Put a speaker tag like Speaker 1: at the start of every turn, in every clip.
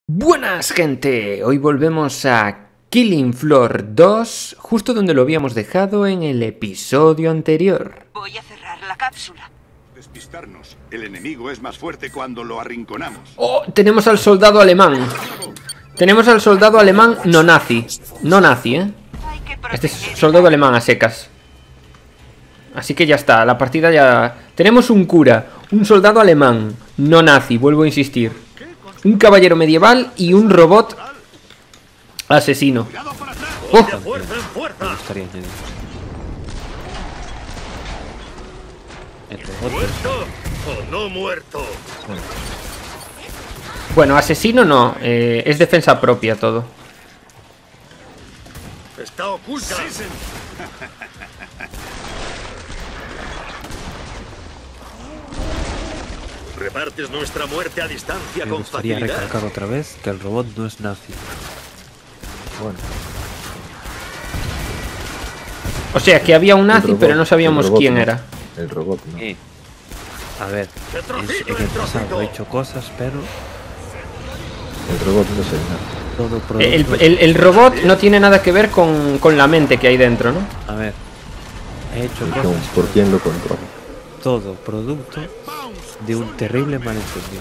Speaker 1: Buenas, gente, hoy volvemos a Killing Floor 2, justo donde lo habíamos dejado en el episodio anterior.
Speaker 2: Voy a cerrar la cápsula.
Speaker 3: Despistarnos. El enemigo es más fuerte cuando lo arrinconamos.
Speaker 1: ¡Oh! Tenemos al soldado alemán. Tenemos al soldado alemán no nazi. No nazi, ¿eh? Este es soldado alemán a secas. Así que ya está, la partida ya... Tenemos un cura, un soldado alemán no nazi, vuelvo a insistir. Un caballero medieval y un robot asesino. ¡Oh!
Speaker 4: ¿Muerto o no muerto?
Speaker 1: Bueno, asesino no, es defensa propia todo.
Speaker 4: Está oculta. Repartes nuestra muerte a distancia
Speaker 5: Me
Speaker 4: con
Speaker 5: gustaría
Speaker 4: facilidad.
Speaker 5: recalcar otra vez que el robot no es nazi. Bueno,
Speaker 1: O sea, que había un nazi, pero no sabíamos quién
Speaker 6: no.
Speaker 1: era.
Speaker 6: El robot, ¿no?
Speaker 5: a ver, en el pasado he hecho cosas, pero
Speaker 6: El robot no es el nazi.
Speaker 5: todo producto...
Speaker 1: El robot no tiene nada que ver con la mente que hay dentro, ¿no?
Speaker 5: A ver, he hecho
Speaker 6: Entonces,
Speaker 5: cosas,
Speaker 6: ¿por quién lo controla?
Speaker 5: todo producto de un terrible malentendido.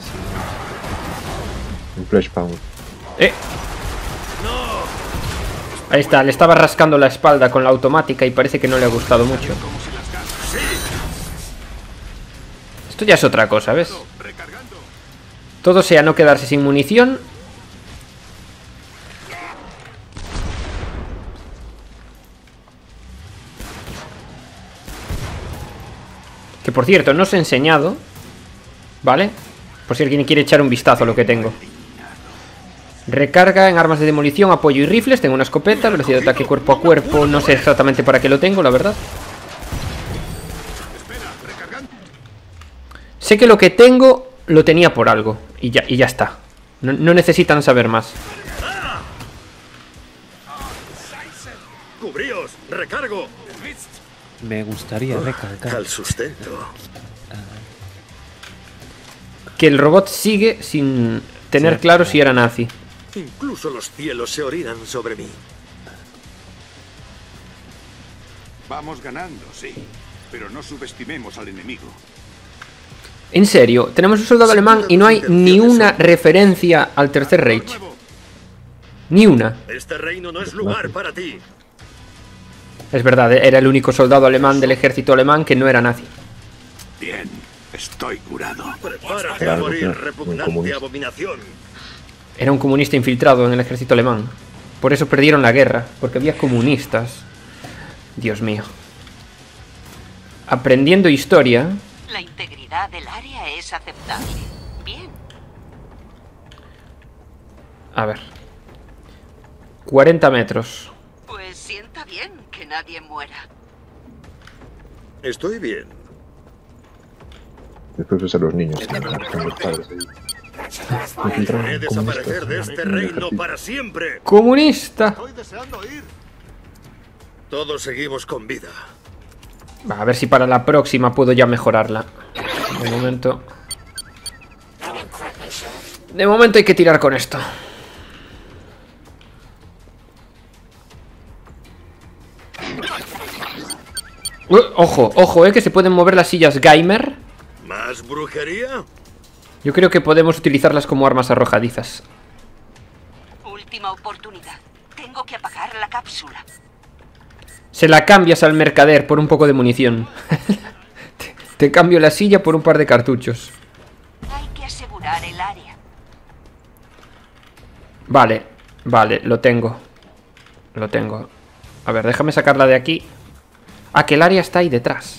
Speaker 6: Un flashpound.
Speaker 1: Ahí está, le estaba rascando la espalda con la automática y parece que no le ha gustado mucho. Esto ya es otra cosa, ¿ves? Todo sea no quedarse sin munición. Que por cierto, no os he enseñado, ¿vale? Por si alguien quiere echar un vistazo a lo que tengo. Recarga en armas de demolición, apoyo y rifles. Tengo una escopeta, velocidad de ataque cuerpo a cuerpo. No sé exactamente para qué lo tengo, la verdad. Sé que lo que tengo lo tenía por algo. Y ya está. No necesitan saber más.
Speaker 4: Cubríos, recargo.
Speaker 5: Me gustaría recalcar
Speaker 4: Al sustento.
Speaker 1: Que el robot sigue sin tener claro si era nazi.
Speaker 4: Incluso los cielos se orinan sobre mí.
Speaker 3: Vamos ganando, sí. Pero no subestimemos al enemigo.
Speaker 1: En serio, tenemos un soldado alemán y no hay ni una referencia al Tercer Reich. Ni una.
Speaker 4: Este reino no es lugar para ti.
Speaker 1: Es verdad, era el único soldado alemán del ejército alemán que no era nazi.
Speaker 3: Bien, estoy curado.
Speaker 4: Prepárate a
Speaker 6: Claro,
Speaker 4: morir,
Speaker 6: claro, un
Speaker 4: repugnante
Speaker 6: comunista.
Speaker 4: abominación.
Speaker 1: Era un comunista infiltrado en el ejército alemán. Por eso perdieron la guerra, porque había comunistas. Dios mío. Aprendiendo historia.
Speaker 2: La integridad del área es aceptable. Bien.
Speaker 1: A ver. 40 metros.
Speaker 2: Pues sienta bien que nadie muera.
Speaker 4: Estoy bien.
Speaker 6: Después ves a los niños que están los padres ahí. Infiltraron
Speaker 4: He desaparecer de este reino para siempre.
Speaker 1: ¡Comunista!
Speaker 4: Estoy deseando ir. Todos seguimos con vida.
Speaker 1: Va, a ver si para la próxima puedo ya mejorarla. De momento... De momento hay que tirar con esto. Ojo, ojo, que se pueden mover las sillas gamer.
Speaker 4: ¿Más brujería?
Speaker 1: Yo creo que podemos utilizarlas como armas arrojadizas.
Speaker 2: Última oportunidad. Tengo que apagar la cápsula.
Speaker 1: Se la cambias al mercader por un poco de munición. Te cambio la silla por un par de cartuchos.
Speaker 2: Hay que asegurar el área.
Speaker 1: Vale, vale, lo tengo. Lo tengo. A ver, déjame sacarla de aquí. Ah, que el área está ahí detrás.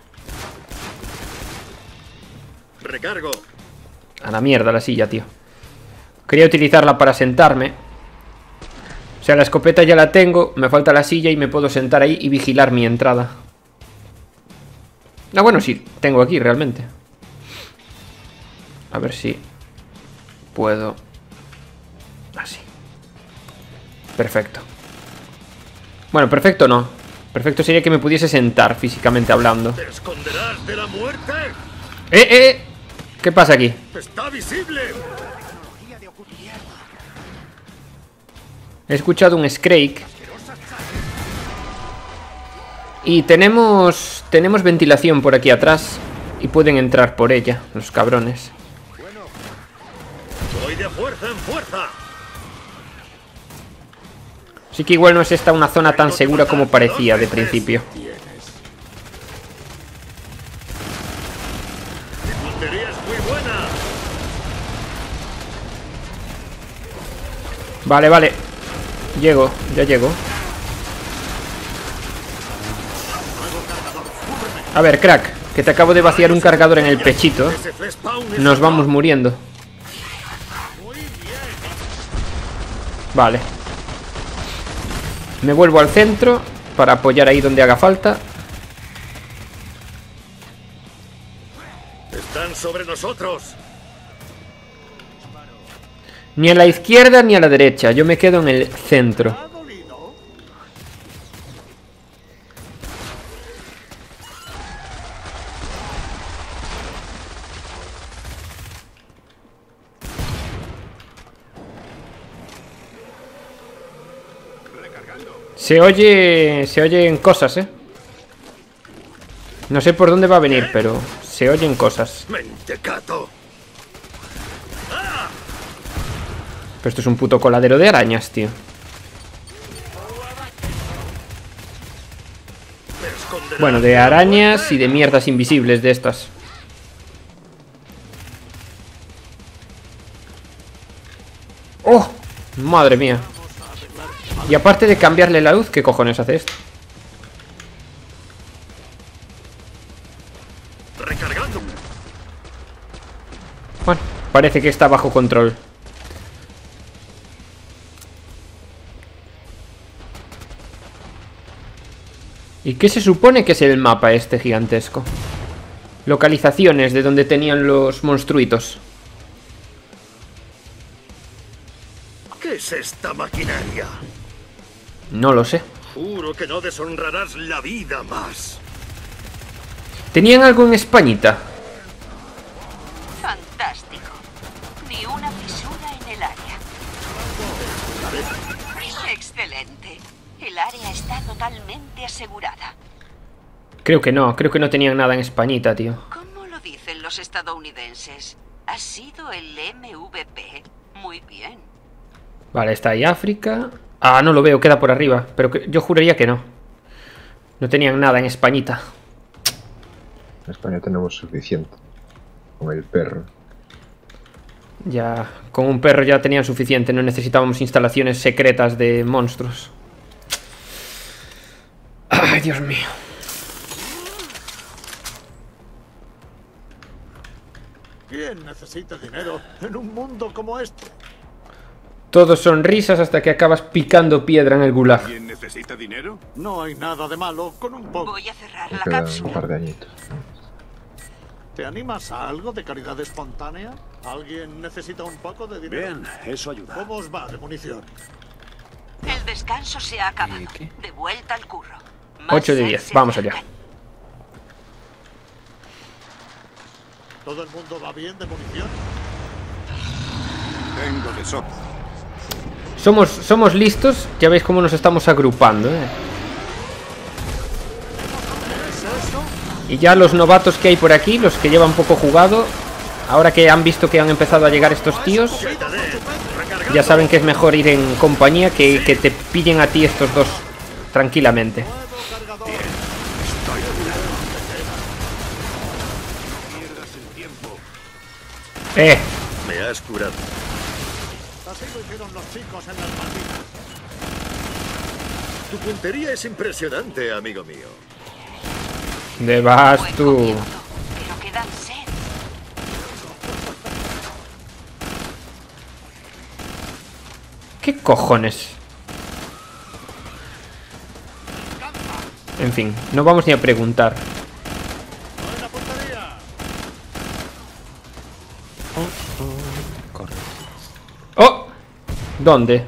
Speaker 4: Recargo.
Speaker 1: A la mierda la silla, tío. Quería utilizarla para sentarme. O sea, la escopeta ya la tengo. Me falta la silla y me puedo sentar ahí y vigilar mi entrada. Ah, bueno, sí, tengo aquí realmente. A ver si puedo. Así. Perfecto. Bueno, perfecto no. Perfecto sería que me pudiese sentar físicamente hablando.
Speaker 4: ¿Te esconderás de la muerte?
Speaker 1: ¡Eh! ¿Qué pasa aquí?
Speaker 4: ¡Está visible!
Speaker 1: He escuchado un Scrake. Y tenemos ventilación por aquí atrás. Y pueden entrar por ella, los cabrones.
Speaker 4: Voy de fuerza en fuerza.
Speaker 1: Así que igual no es esta una zona tan segura como parecía de principio.
Speaker 4: Mi puntería es muy buena.
Speaker 1: Vale, vale. Llego, ya llego. A ver, crack, que te acabo de vaciar un cargador en el pechito.
Speaker 4: Ese flashpound es
Speaker 1: Nos vamos muriendo. Vale. Me vuelvo al centro para apoyar ahí donde haga falta.
Speaker 4: Están sobre nosotros.
Speaker 1: Ni a la izquierda ni a la derecha. Yo me quedo en el centro. Se oyen cosas, ¿eh? No sé por dónde va a venir, pero se oyen cosas.
Speaker 4: Mentecato.
Speaker 1: Pero esto es un puto coladero de arañas, tío.
Speaker 4: Me esconderá.
Speaker 1: Bueno, de arañas y de mierdas invisibles de estas. ¡Oh! Madre mía. Y aparte de cambiarle la luz, ¿qué cojones hace esto?
Speaker 4: Recargando.
Speaker 1: Bueno, parece que está bajo control. ¿Y qué se supone que es el mapa este gigantesco? Localizaciones de donde tenían los monstruitos.
Speaker 4: ¿Qué es esta maquinaria?
Speaker 1: No lo sé.
Speaker 4: Juro que no deshonrarás la vida más.
Speaker 1: ¿Tenían algo en Españita?
Speaker 2: Fantástico. Ni una fisura en el área. Excelente. El área está totalmente asegurada.
Speaker 1: Creo que no tenían nada en Españita, tío.
Speaker 2: ¿Cómo lo dicen los estadounidenses? Ha sido el MVP. Muy bien.
Speaker 1: Vale, está ahí África. Ah, no lo veo, queda por arriba. Pero yo juraría que no. No tenían nada en Españita.
Speaker 6: En España tenemos suficiente. Con el perro.
Speaker 1: Ya, con un perro ya tenían suficiente. No necesitábamos instalaciones secretas de monstruos. Ay, Dios mío.
Speaker 7: ¿Quién necesita dinero en un mundo como este?
Speaker 1: Todos son risas hasta que acabas picando piedra en el gulag.
Speaker 3: ¿Quién necesita dinero?
Speaker 7: No hay nada de malo con un poco.
Speaker 2: Voy a cerrar
Speaker 6: Me
Speaker 2: la
Speaker 6: quedan un
Speaker 2: cápsula.
Speaker 6: par de añitos.
Speaker 7: ¿Te animas a algo de caridad espontánea? ¿Alguien necesita un poco de dinero?
Speaker 3: Bien, eso ayuda.
Speaker 7: ¿Cómo os va de munición?
Speaker 2: El descanso se ha acabado.
Speaker 5: ¿Qué?
Speaker 2: De vuelta al curro. Más
Speaker 1: 8 de
Speaker 2: seis
Speaker 1: 10,
Speaker 2: se
Speaker 1: vamos allá.
Speaker 2: acercan.
Speaker 7: ¿Todo el mundo va bien de munición?
Speaker 3: Tengo de sobra.
Speaker 1: Somos listos. Ya veis cómo nos estamos agrupando, ¿eh? Y ya los novatos que hay por aquí, los que llevan poco jugado, ahora que han visto que han empezado a llegar estos tíos, ya saben que es mejor ir en compañía que te pillen a ti estos dos tranquilamente.
Speaker 4: Me has curado.
Speaker 7: Así lo hicieron los chicos en las Malvinas.
Speaker 4: Tu puntería es impresionante, amigo mío.
Speaker 1: ¿Dónde vas
Speaker 2: Buen
Speaker 1: tú?
Speaker 2: comienzo, pero quedan 6.
Speaker 1: ¿Qué cojones? En fin, no vamos ni a preguntar.
Speaker 7: ¡Buena puntería!
Speaker 5: Corre.
Speaker 1: ¡Oh! ¿Dónde?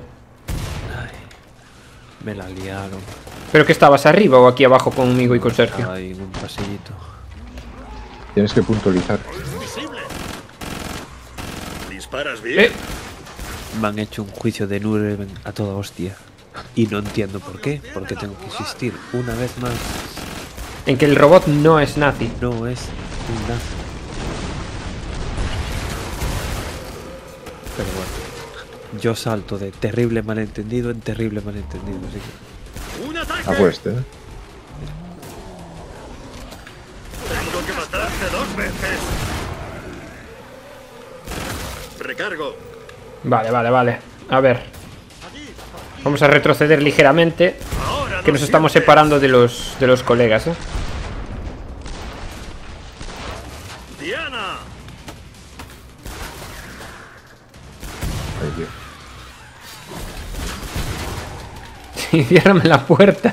Speaker 5: Me la liaron.
Speaker 1: ¿Pero que estabas arriba o aquí abajo conmigo y con Sergio?
Speaker 5: Estaba ahí en un pasillito.
Speaker 6: Tienes que puntualizar.
Speaker 4: ¿Disparas bien?
Speaker 1: ¿Eh?
Speaker 5: Me han hecho un juicio de Nuremberg a toda hostia. Y no entiendo por qué. Porque tengo que insistir una vez más.
Speaker 1: En que el robot no es nazi.
Speaker 5: No es un nazi. Pero bueno. Yo salto de terrible malentendido en terrible malentendido. Así que...
Speaker 4: ¡Un ataque!
Speaker 6: Apueste,
Speaker 4: Tengo que matarte 2 veces. Recargo.
Speaker 1: Vale, vale, vale. A ver. Vamos a retroceder ligeramente.
Speaker 4: Ahora
Speaker 1: Que nos estamos separando de los colegas, ¿eh?
Speaker 4: Diana.
Speaker 6: Ay, Dios.
Speaker 1: Sí, ciérrame la puerta.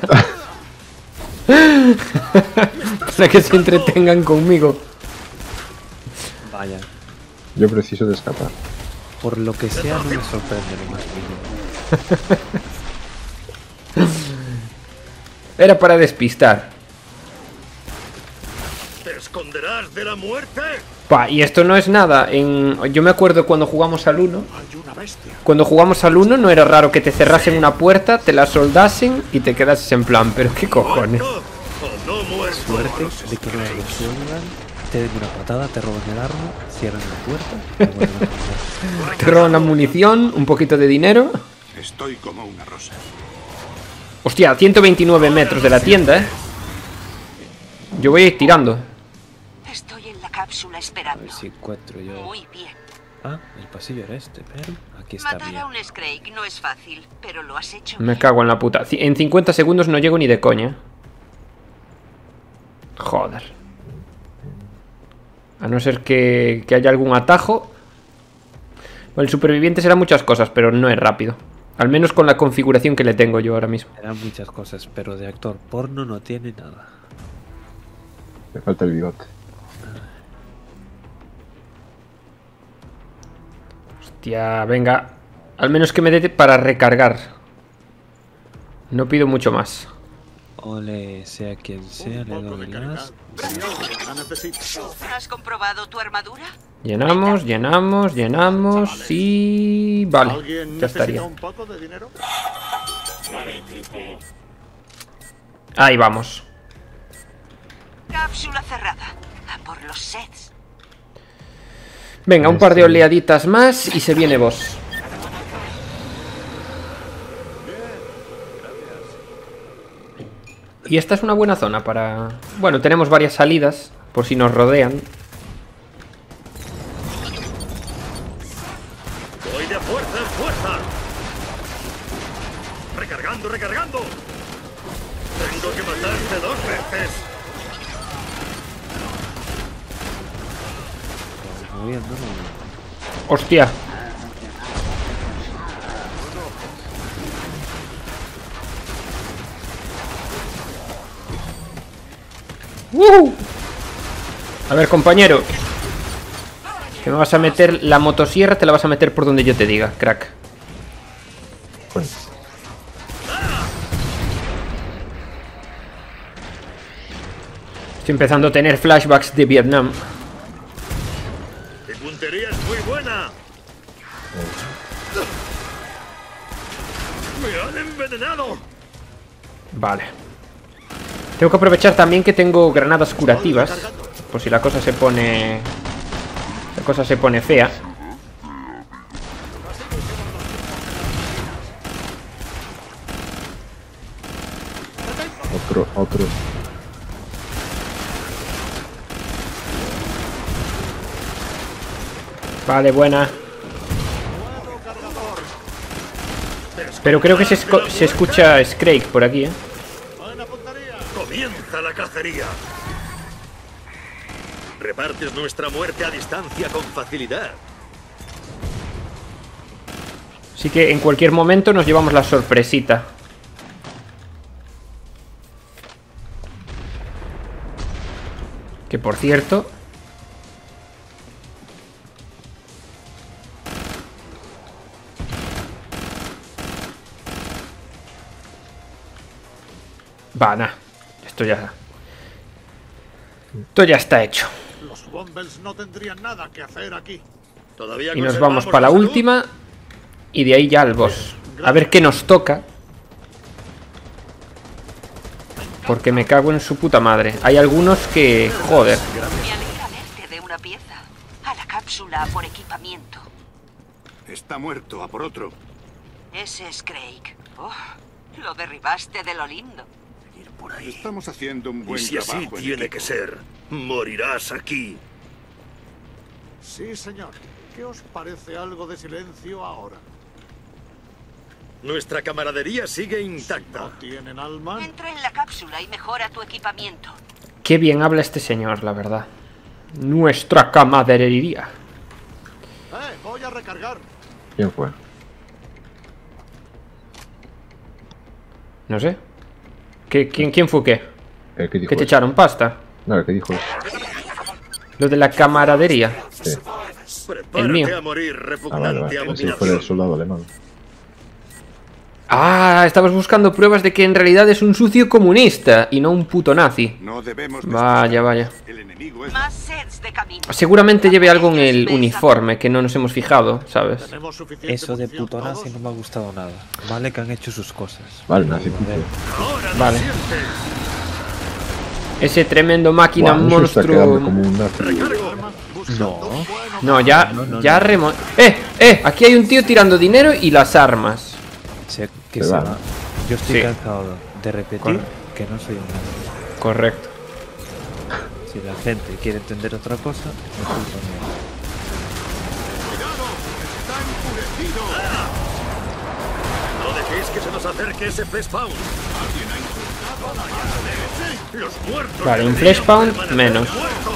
Speaker 1: Para que se entretengan conmigo.
Speaker 5: Vaya.
Speaker 6: Yo preciso de escapar.
Speaker 5: Por lo que sea, no me sorprende lo más mínimo.
Speaker 1: Era para despistar.
Speaker 4: ¿Te esconderás de la muerte?
Speaker 1: Pa, y esto no es nada. Yo me acuerdo cuando jugamos al 1.
Speaker 7: Hay una bestia.
Speaker 1: Cuando jugamos al 1 no era raro que te cerrasen una puerta, te la soldasen y te quedases en plan, pero qué cojones.
Speaker 4: ¿Muerto o no muerto?
Speaker 5: Suerte de que no lo suelgan, te den una patada, te roban el arma, cierran la puerta y vuelven a jugar.
Speaker 1: Te roban la munición, un poquito de dinero.
Speaker 3: Estoy como una rosa.
Speaker 1: Hostia, 129 metros de la tienda, ¿eh? Yo voy a ir tirando.
Speaker 2: Estoy en la cápsula
Speaker 5: A
Speaker 2: esperando.
Speaker 5: ver si encuentro yo...
Speaker 2: Muy bien.
Speaker 5: Ah, el pasillo era este, pero aquí está
Speaker 2: Matar
Speaker 5: bien.
Speaker 2: a un Scrake no es fácil, pero lo has hecho
Speaker 1: Me
Speaker 2: bien.
Speaker 1: cago en la puta. En 50 segundos no llego ni de coña. Joder. A no ser que haya algún atajo. Bueno, el superviviente será muchas cosas, pero no es rápido. Al menos con la configuración que le tengo yo ahora mismo.
Speaker 5: Eran muchas cosas, pero de actor porno no tiene nada.
Speaker 6: Me falta el bigote.
Speaker 1: Hostia, venga. Al menos que me dé para recargar. No pido mucho más.
Speaker 5: Ole, sea quien sea, le
Speaker 7: Un poco
Speaker 5: doy
Speaker 7: de
Speaker 5: las...
Speaker 7: caridad. La necesito.
Speaker 2: ¿Has comprobado tu armadura?
Speaker 1: Llenamos, llenamos, llenamos y... Vale,
Speaker 7: ¿Alguien
Speaker 1: ya
Speaker 7: necesita
Speaker 1: estaría.
Speaker 7: un poco de dinero?
Speaker 1: Ahí vamos.
Speaker 2: Cápsula cerrada. A por los sets.
Speaker 1: Venga, un par de oleaditas más y se viene boss. Y esta es una buena zona para... Bueno, tenemos varias salidas, por si nos rodean.
Speaker 4: Voy de fuerza en fuerza. Recargando, recargando. Tengo que matarte 2 veces.
Speaker 5: Moviendo, ¿no?
Speaker 1: ¡Hostia! A ver, compañero. Que me vas a meter la motosierra, te la vas a meter por donde yo te diga, crack.
Speaker 6: Bueno,
Speaker 1: Estoy empezando a tener flashbacks de Vietnam.
Speaker 4: Mi puntería es muy buena. Me han envenenado.
Speaker 1: Vale. Tengo que aprovechar también que tengo granadas curativas. Por si la cosa se pone... La cosa se pone fea.
Speaker 6: otro.
Speaker 1: Vale, buena. Pero creo que se escucha Scrake por aquí, ¿eh?
Speaker 4: Comienza la cacería. Repartes nuestra muerte a distancia con facilidad.
Speaker 1: Así que en cualquier momento nos llevamos la sorpresita. Que por cierto... Va, nah. Esto ya está hecho.
Speaker 7: Los Wombles no tendrían nada que hacer aquí.
Speaker 4: Todavía
Speaker 1: Y nos vamos para la
Speaker 4: salud.
Speaker 1: última. Y de ahí ya al boss. A ver qué nos toca. Porque me cago en su puta madre. Hay algunos que... Joder.
Speaker 2: Me alegra verte de una pieza. A la cápsula por equipamiento.
Speaker 3: Está muerto, a por otro.
Speaker 2: Ese es Craig. Oh, lo derribaste de lo lindo.
Speaker 4: Ir por ahí.
Speaker 3: Estamos haciendo un
Speaker 4: Y
Speaker 3: buen
Speaker 4: si así
Speaker 3: trabajo en
Speaker 4: tiene
Speaker 3: equipo.
Speaker 4: que ser, morirás aquí.
Speaker 7: Sí, señor. ¿Qué os parece algo de silencio ahora?
Speaker 4: Nuestra camaradería sigue intacta.
Speaker 7: ¿No tienen alma?
Speaker 2: Entra en la cápsula y mejora tu equipamiento.
Speaker 1: Qué bien habla este señor, la verdad. Nuestra camaradería.
Speaker 7: Voy a recargar.
Speaker 6: ¿Quién fue?
Speaker 1: No sé. ¿Quién fue qué?
Speaker 6: ¿El que dijo
Speaker 1: ¿Que te
Speaker 6: eso?
Speaker 1: echaron pasta?
Speaker 6: No, el que dijo eso.
Speaker 1: Lo de la camaradería.
Speaker 6: Sí.
Speaker 4: Prepárate
Speaker 1: mío.
Speaker 4: a morir,
Speaker 6: Ah,
Speaker 4: repugnante
Speaker 6: vale. Sí,
Speaker 4: abominación.
Speaker 6: fue el soldado alemán.
Speaker 1: Ah, estabas buscando pruebas de que en realidad es un sucio comunista y no un puto nazi.
Speaker 3: No debemos
Speaker 1: Vaya, vaya.
Speaker 3: El enemigo es...
Speaker 2: Más sets de camino.
Speaker 1: Seguramente lleve algo en el uniforme que no nos hemos fijado, ¿sabes?
Speaker 7: ¿Tenemos suficiente
Speaker 5: Eso de
Speaker 7: munición
Speaker 5: puto nazi
Speaker 7: todos?
Speaker 5: no me ha gustado nada. Vale que han hecho sus cosas.
Speaker 6: Vale, nazi puto.
Speaker 4: Ahora lo
Speaker 1: Vale.
Speaker 4: sientes.
Speaker 1: Ese tremendo máquina
Speaker 6: Buah, no se está quedando
Speaker 1: monstruo.
Speaker 6: como un nazi.
Speaker 5: No.
Speaker 1: No, ya remo... Aquí hay un tío tirando dinero y las armas.
Speaker 5: Sé que
Speaker 6: Se
Speaker 5: se
Speaker 6: va.
Speaker 5: va. Yo estoy
Speaker 1: Sí.
Speaker 5: cansado de repetir
Speaker 1: Correcto.
Speaker 5: que no soy un nazi.
Speaker 1: Correcto.
Speaker 5: Si la gente quiere entender otra cosa, no culpa mía.
Speaker 4: No dejéis que se nos acerque ese fleshpound. Los muertos.
Speaker 1: Vale, un
Speaker 4: deberían
Speaker 1: fleshpound
Speaker 4: permanecer
Speaker 1: menos.
Speaker 4: muertos.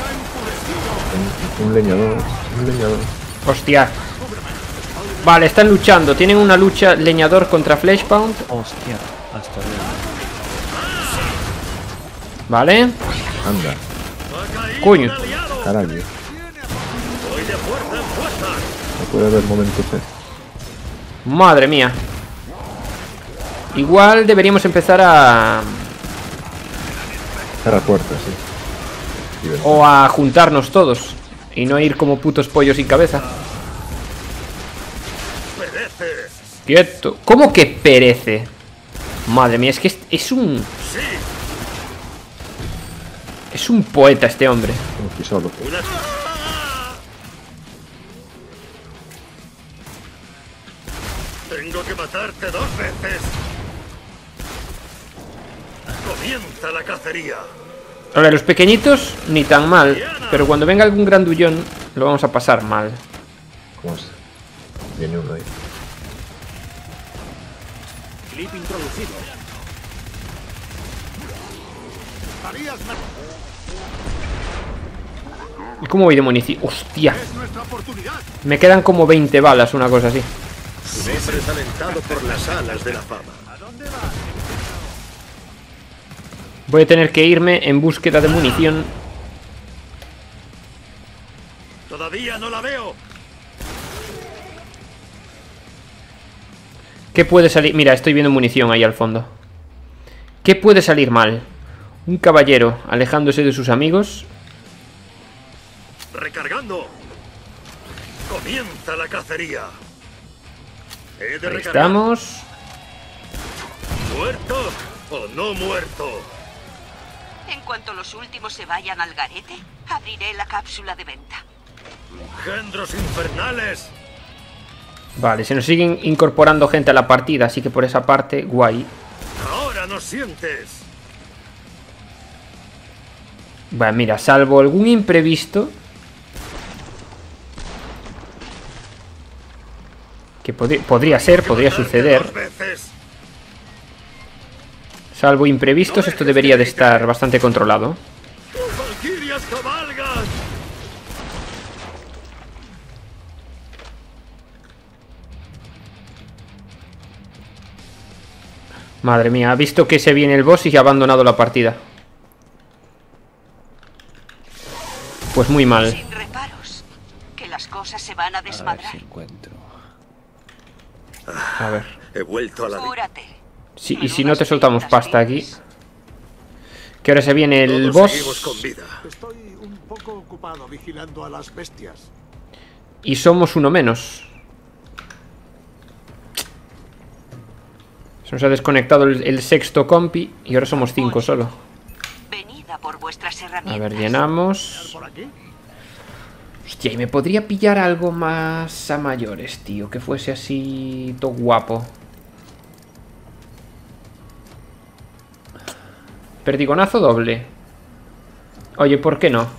Speaker 6: Un leñador. Un leñador.
Speaker 1: Hostia. Vale, están luchando. Tienen una lucha leñador contra Fleshpound.
Speaker 5: Hostia, hasta luego.
Speaker 1: Vale.
Speaker 6: Anda.
Speaker 4: Ha caído
Speaker 1: Coño.
Speaker 4: un aliado.
Speaker 6: Carajo.
Speaker 4: Voy de fuerza en fuerza.
Speaker 6: No puede haber momento C.
Speaker 1: Madre mía. Igual deberíamos empezar a...
Speaker 6: Cerra puertas, sí. Y ven.
Speaker 1: O a juntarnos todos. Y no ir como putos pollos sin cabeza.
Speaker 4: Perece.
Speaker 1: Quieto. ¿Cómo que perece? Madre mía, es que es un...
Speaker 4: Sí.
Speaker 1: Es un poeta este hombre.
Speaker 6: Un pisado.
Speaker 4: Una... Tengo que matarte 2 veces. Comienza la cacería.
Speaker 1: A ver, los pequeñitos ni tan mal. Pero cuando venga algún grandullón lo vamos a pasar mal.
Speaker 6: ¿Cómo es? Viene uno ahí.
Speaker 7: Clip introducido. Harías
Speaker 1: ¿Y cómo voy de munición? ¡Hostia!
Speaker 7: Es nuestra oportunidad.
Speaker 1: Me quedan como 20 balas, una cosa así.
Speaker 4: Un hombre es alentado por las alas de la fama.
Speaker 1: Voy a tener que irme en búsqueda de munición.
Speaker 4: Todavía no la veo.
Speaker 1: ¿Qué puede salir? Mira, estoy viendo munición ahí al fondo. ¿Qué puede salir mal? Un caballero alejándose de sus amigos.
Speaker 4: Recargando. Comienza la cacería. He de
Speaker 1: Ahí
Speaker 4: recargar.
Speaker 1: estamos.
Speaker 4: ¿Muerto o no muerto?
Speaker 2: En cuanto los últimos se vayan al garete, abriré la cápsula de venta.
Speaker 4: ¡Gendros infernales!
Speaker 1: Vale, se nos siguen incorporando gente a la partida, así que por esa parte, guay.
Speaker 4: Ahora nos sientes.
Speaker 1: Bueno, mira, salvo algún imprevisto que podría ser, podría suceder.
Speaker 4: 2 veces.
Speaker 1: Salvo imprevistos, esto debería de estar bastante controlado.
Speaker 4: ¡Tus valquirias cabalgan!
Speaker 1: Madre mía, ha visto que se viene el boss y ha abandonado la partida. Pues muy mal.
Speaker 2: Sin reparos. Que las cosas se van a
Speaker 5: A ver
Speaker 2: desmadrar.
Speaker 5: si encuentro.
Speaker 1: A ver.
Speaker 4: He vuelto a la vida.
Speaker 2: Cúrate.
Speaker 1: Sí, y si no te soltamos pasta aquí. Que ahora se viene el
Speaker 4: Todos seguimos
Speaker 1: boss.
Speaker 4: con vida.
Speaker 7: Estoy un poco ocupado vigilando a las bestias.
Speaker 1: Y somos uno menos. Se nos ha desconectado el sexto compi y ahora somos 5 solo.
Speaker 2: Venid a por vuestras
Speaker 1: A
Speaker 2: herramientas.
Speaker 1: ver, llenamos.
Speaker 7: ¿Por aquí?
Speaker 1: Hostia, y me podría pillar algo más a mayores, tío. Que fuese así todo guapo. Perdigonazo doble. Oye, ¿por qué no?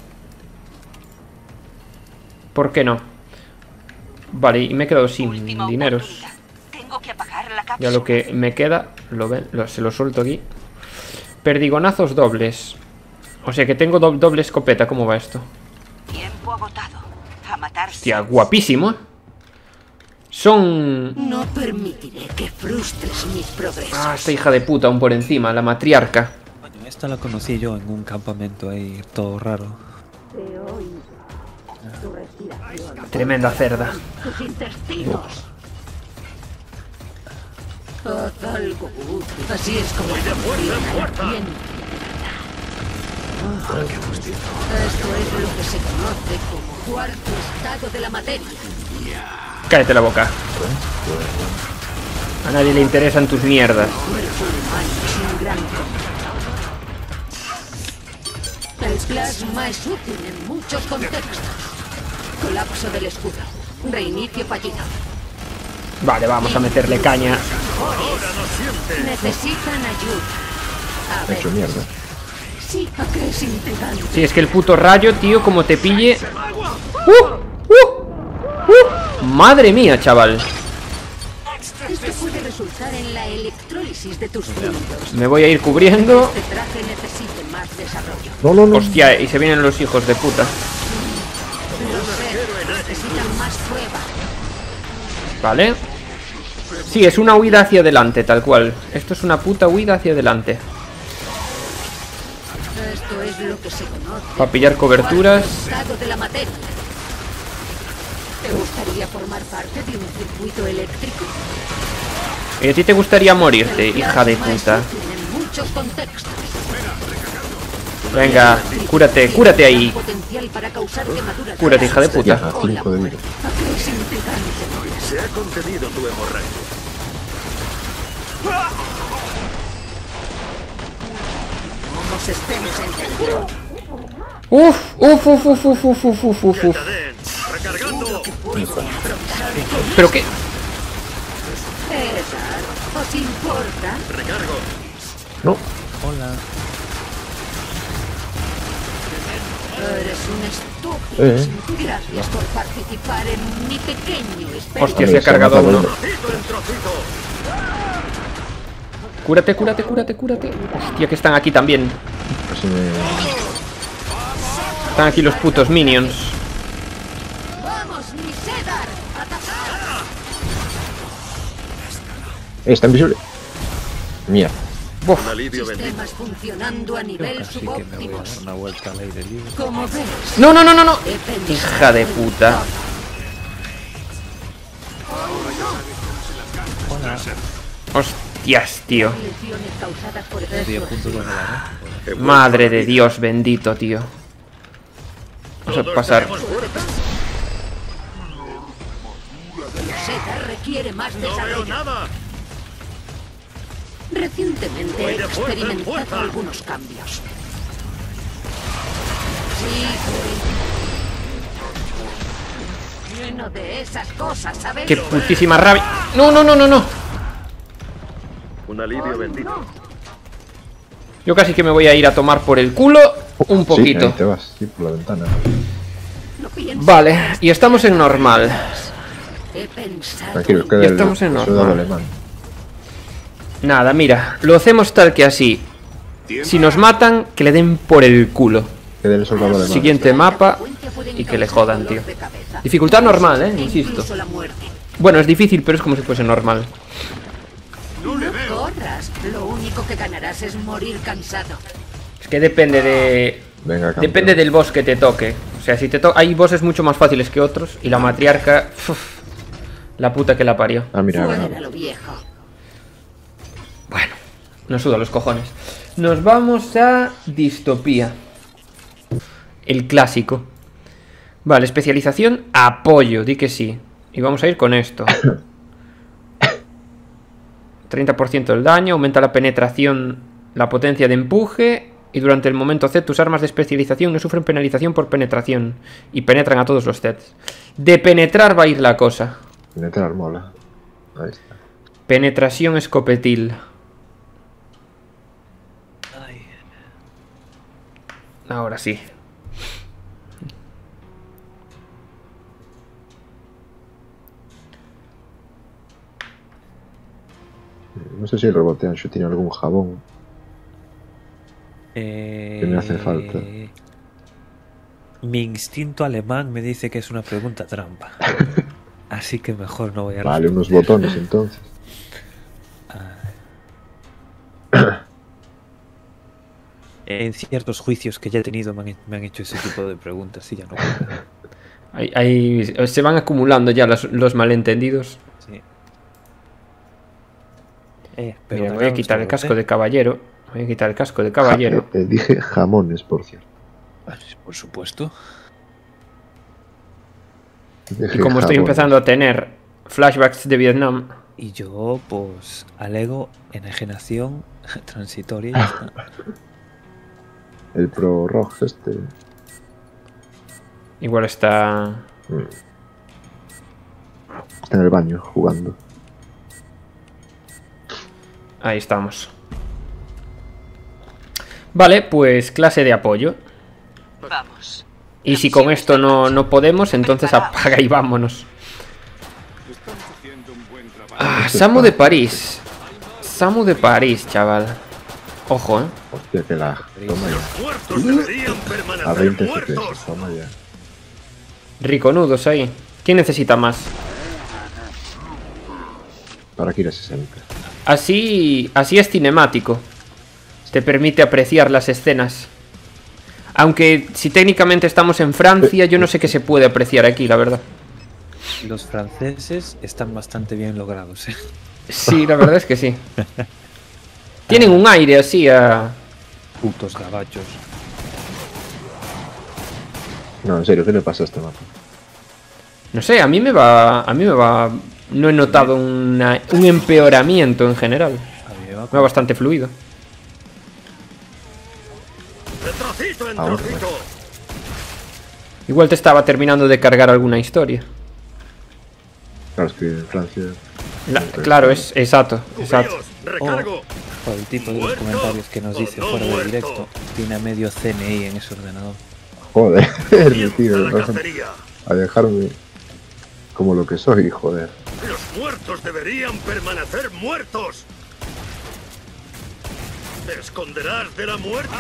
Speaker 1: ¿Por qué no? Vale, y me he quedado sin
Speaker 2: Última
Speaker 1: dineros.
Speaker 2: oportunidad. Tengo que apagar la cápsula.
Speaker 1: Ya lo que me queda, lo ven, se lo suelto aquí. Perdigonazos dobles. O sea que tengo doble escopeta. ¿Cómo va esto?
Speaker 2: Tiempo agotado. A matar.
Speaker 1: Hostia, guapísimo. Son...
Speaker 2: No permitiré que frustres mis progresos.
Speaker 1: Ah, esta hija de puta aún por encima, la matriarca.
Speaker 5: Bueno, esta la conocí yo en un campamento ahí, todo raro.
Speaker 1: Tremenda cerda.
Speaker 2: Tus intestinos. Haz algo útil. Así es como funciona bien. Esto es lo que se conoce como cuarto estado de la materia.
Speaker 1: Cállate la boca. A nadie le interesan tus mierdas.
Speaker 2: Cuerpo humano es un gran concepto. El plasma es útil en muchos contextos. Colapso del escudo. Reinicio fallido.
Speaker 1: Vale, vamos a meterle caña.
Speaker 2: Necesitan ayuda. A
Speaker 6: Me he hecho
Speaker 2: ver,
Speaker 6: mierda.
Speaker 2: sí, ¿a qué es intrigante?
Speaker 1: Si es que el puto rayo, tío, como te pille... Madre mía, chaval.
Speaker 2: Esto puede resultar en la electrólisis de tus fluidos.
Speaker 1: Me voy a ir cubriendo.
Speaker 2: Este traje necesite más desarrollo.
Speaker 6: No, no, no.
Speaker 1: Hostia, y se vienen los hijos de puta.
Speaker 2: Los seres necesitan más prueba.
Speaker 1: Vale. Sí, es una huida hacia adelante, tal cual. Esto es una puta huida hacia adelante.
Speaker 2: Esto es lo que se conoce.
Speaker 1: Para pillar coberturas.
Speaker 2: como estado de la materia. ¿Te gustaría formar parte de un circuito eléctrico?
Speaker 1: ¿Y a ti te gustaría morirte, hija de
Speaker 2: Plasma es
Speaker 1: puta?
Speaker 2: útil en muchos contextos.
Speaker 1: Venga, cúrate, cúrate ahí.
Speaker 2: Potencial para causar quemaduras.
Speaker 1: Cúrate, hija de puta.
Speaker 6: A 5 de vida.
Speaker 2: ¿A qué es intrigante?
Speaker 4: Se ha contenido tu hemorragia.
Speaker 2: Nos estemos entendiendo.
Speaker 1: Uf, uf, uf, uf, uf, uf, uf, uf, uf, uf.
Speaker 4: Caden, recargando.
Speaker 1: ¿Pero qué?
Speaker 2: César, ¿os importa?
Speaker 4: Recargo.
Speaker 6: No.
Speaker 5: Hola.
Speaker 2: Eres un estúpido. Gracias por participar en mi pequeño experimento.
Speaker 1: Hostia, se ha cargado a uno.
Speaker 4: Trocito en trocito.
Speaker 1: Cúrate, cúrate, cúrate, cúrate. Hostia, que están aquí también.
Speaker 6: Casi me...
Speaker 1: Están aquí los putos minions.
Speaker 2: ¡Vamos, Nisedar! ¡Atacar!
Speaker 6: Está invisible. Mierda.
Speaker 1: Buf.
Speaker 4: Un alivio bendito.
Speaker 2: Sistemas funcionando a
Speaker 5: Yo
Speaker 2: nivel
Speaker 5: casi que me voy a dar
Speaker 2: subóptimos.
Speaker 5: una vuelta al aire libre.
Speaker 2: Como ves,
Speaker 1: No, no, no, no, no.
Speaker 2: he pensado
Speaker 1: Hija de
Speaker 2: en
Speaker 1: puta.
Speaker 2: todo.
Speaker 1: Hostias, tío.
Speaker 2: Lesiones causadas por
Speaker 5: Estoy a
Speaker 2: esfuerzo.
Speaker 5: punto de regalar.
Speaker 4: He vuelto
Speaker 1: Madre
Speaker 4: a la
Speaker 1: de
Speaker 4: vida.
Speaker 1: Dios bendito, tío. Vamos a
Speaker 4: Todos
Speaker 1: pasar.
Speaker 4: tenemos fuerzas.
Speaker 2: Nisedar requiere más
Speaker 4: No veo
Speaker 2: desarrollo.
Speaker 4: nada.
Speaker 2: Recientemente
Speaker 4: Voy
Speaker 2: he
Speaker 4: de fuerza en
Speaker 2: experimentado
Speaker 4: fuerza.
Speaker 2: algunos cambios. Sí, voy. Lleno de esas cosas, ¿sabes?
Speaker 1: Qué putísima rabia. No, no, no, no, no.
Speaker 4: Un alivio bendito.
Speaker 1: Yo casi que me voy a ir a tomar por el culo un
Speaker 6: Sí,
Speaker 1: poquito.
Speaker 6: ahí te vas, sí, por la ventana.
Speaker 2: No pienses
Speaker 1: Vale, y estamos en normal.
Speaker 2: He pensado
Speaker 6: Tranquilo,
Speaker 2: en
Speaker 6: queda
Speaker 1: Ya
Speaker 6: el
Speaker 1: estamos en
Speaker 6: soldado
Speaker 1: normal.
Speaker 6: alemán.
Speaker 1: Nada, mira, lo hacemos tal que así. Si nos matan, que le den por el culo.
Speaker 6: Queda el soldado alemán.
Speaker 1: Siguiente mapa y que le jodan, tío. Dificultad normal, insisto.
Speaker 2: Incluso la muerte.
Speaker 1: Bueno, es difícil, pero es como si fuese normal.
Speaker 2: No corras. Lo único que ganarás es morir cansado.
Speaker 1: Es que depende de...
Speaker 6: Venga, campeón.
Speaker 1: Depende del boss que te toque. O sea, si te toca... Hay bosses mucho más fáciles que otros. Y la matriarca... uf, la puta que la parió.
Speaker 6: Ah, mira,
Speaker 2: Fuera
Speaker 6: ganado.
Speaker 2: lo viejo.
Speaker 1: Bueno, nos suda los cojones. Nos vamos a distopía. El clásico. Vale, especialización, apoyo, di que sí. Y vamos a ir con esto. 30% del daño, aumenta la penetración, la potencia de empuje. Y durante el momento Z tus armas de especialización no sufren penalización por penetración. Y penetran a todos los sets. De penetrar va a ir la cosa.
Speaker 6: Penetrar mola. Ahí está.
Speaker 1: Penetración escopetil. Ahora sí.
Speaker 6: No sé si el robot Ancho tiene algún jabón. Que me hace falta.
Speaker 5: Mi instinto alemán me dice que es una pregunta trampa. Así que mejor no voy a
Speaker 6: Vale,
Speaker 5: responder.
Speaker 6: unos botones entonces.
Speaker 5: En ciertos juicios que ya he tenido me han hecho ese tipo de preguntas y ya no puedo.
Speaker 1: Se van acumulando ya los malentendidos.
Speaker 5: Sí.
Speaker 1: Mira, voy a quitar el casco de caballero. Voy a quitar el casco de caballero.
Speaker 6: Dije jamones, por cierto.
Speaker 5: Por supuesto.
Speaker 6: Dije
Speaker 1: Y como estoy
Speaker 6: jamones.
Speaker 1: empezando a tener flashbacks de Vietnam,
Speaker 5: Y yo, pues, alego enajenación transitoria y ya está.
Speaker 6: El Pro Rog este.
Speaker 1: igual está...
Speaker 6: Está en el baño jugando.
Speaker 1: Ahí estamos. Vale, pues clase de apoyo.
Speaker 2: Vamos.
Speaker 1: Y si con esto no podemos, entonces apaga y vámonos.
Speaker 3: Estamos haciendo un buen trabajo.
Speaker 1: Ah, Samu de París. Samu de París, chaval. Ojo,
Speaker 6: Hostia, que la. Toma ya.
Speaker 4: Los muertos deberían
Speaker 6: A
Speaker 4: permanecer
Speaker 6: 20
Speaker 4: muertos.
Speaker 6: FPS, toma ya.
Speaker 1: Riconudos ahí. ¿Quién necesita más?
Speaker 6: Para que ir a 60.
Speaker 1: Así es cinemático. Te permite apreciar las escenas. Aunque si técnicamente estamos en Francia, yo no sé qué se puede apreciar aquí, la verdad.
Speaker 5: Los franceses están bastante bien logrados, ¿eh?
Speaker 1: Sí, la verdad es que sí. Tienen un aire así a...
Speaker 5: Putos gabachos.
Speaker 6: No, en serio, ¿qué le pasa a este mapa?
Speaker 1: No sé, a mí me va... No he notado un empeoramiento en general.
Speaker 5: A mí me va
Speaker 1: Va bastante fluido.
Speaker 4: De trocito en
Speaker 6: Ahora.
Speaker 4: trocito.
Speaker 1: Igual te estaba terminando de cargar alguna historia.
Speaker 6: Claro, es que en Francia.
Speaker 1: Claro, es exacto.
Speaker 4: Cubríos, recargo.
Speaker 5: Por el tipo de los
Speaker 4: Muerto
Speaker 5: comentarios que nos dice
Speaker 4: o no
Speaker 5: fuera de
Speaker 4: muerto.
Speaker 5: directo, tiene a medio CNI en ese ordenador.
Speaker 6: Joder, mi
Speaker 4: Comienza
Speaker 6: tío,
Speaker 4: la
Speaker 6: vas
Speaker 4: cacería.
Speaker 6: a dejarme como lo que soy, joder.
Speaker 4: Los muertos deberían permanecer muertos. ¿Te esconderás de la muerte?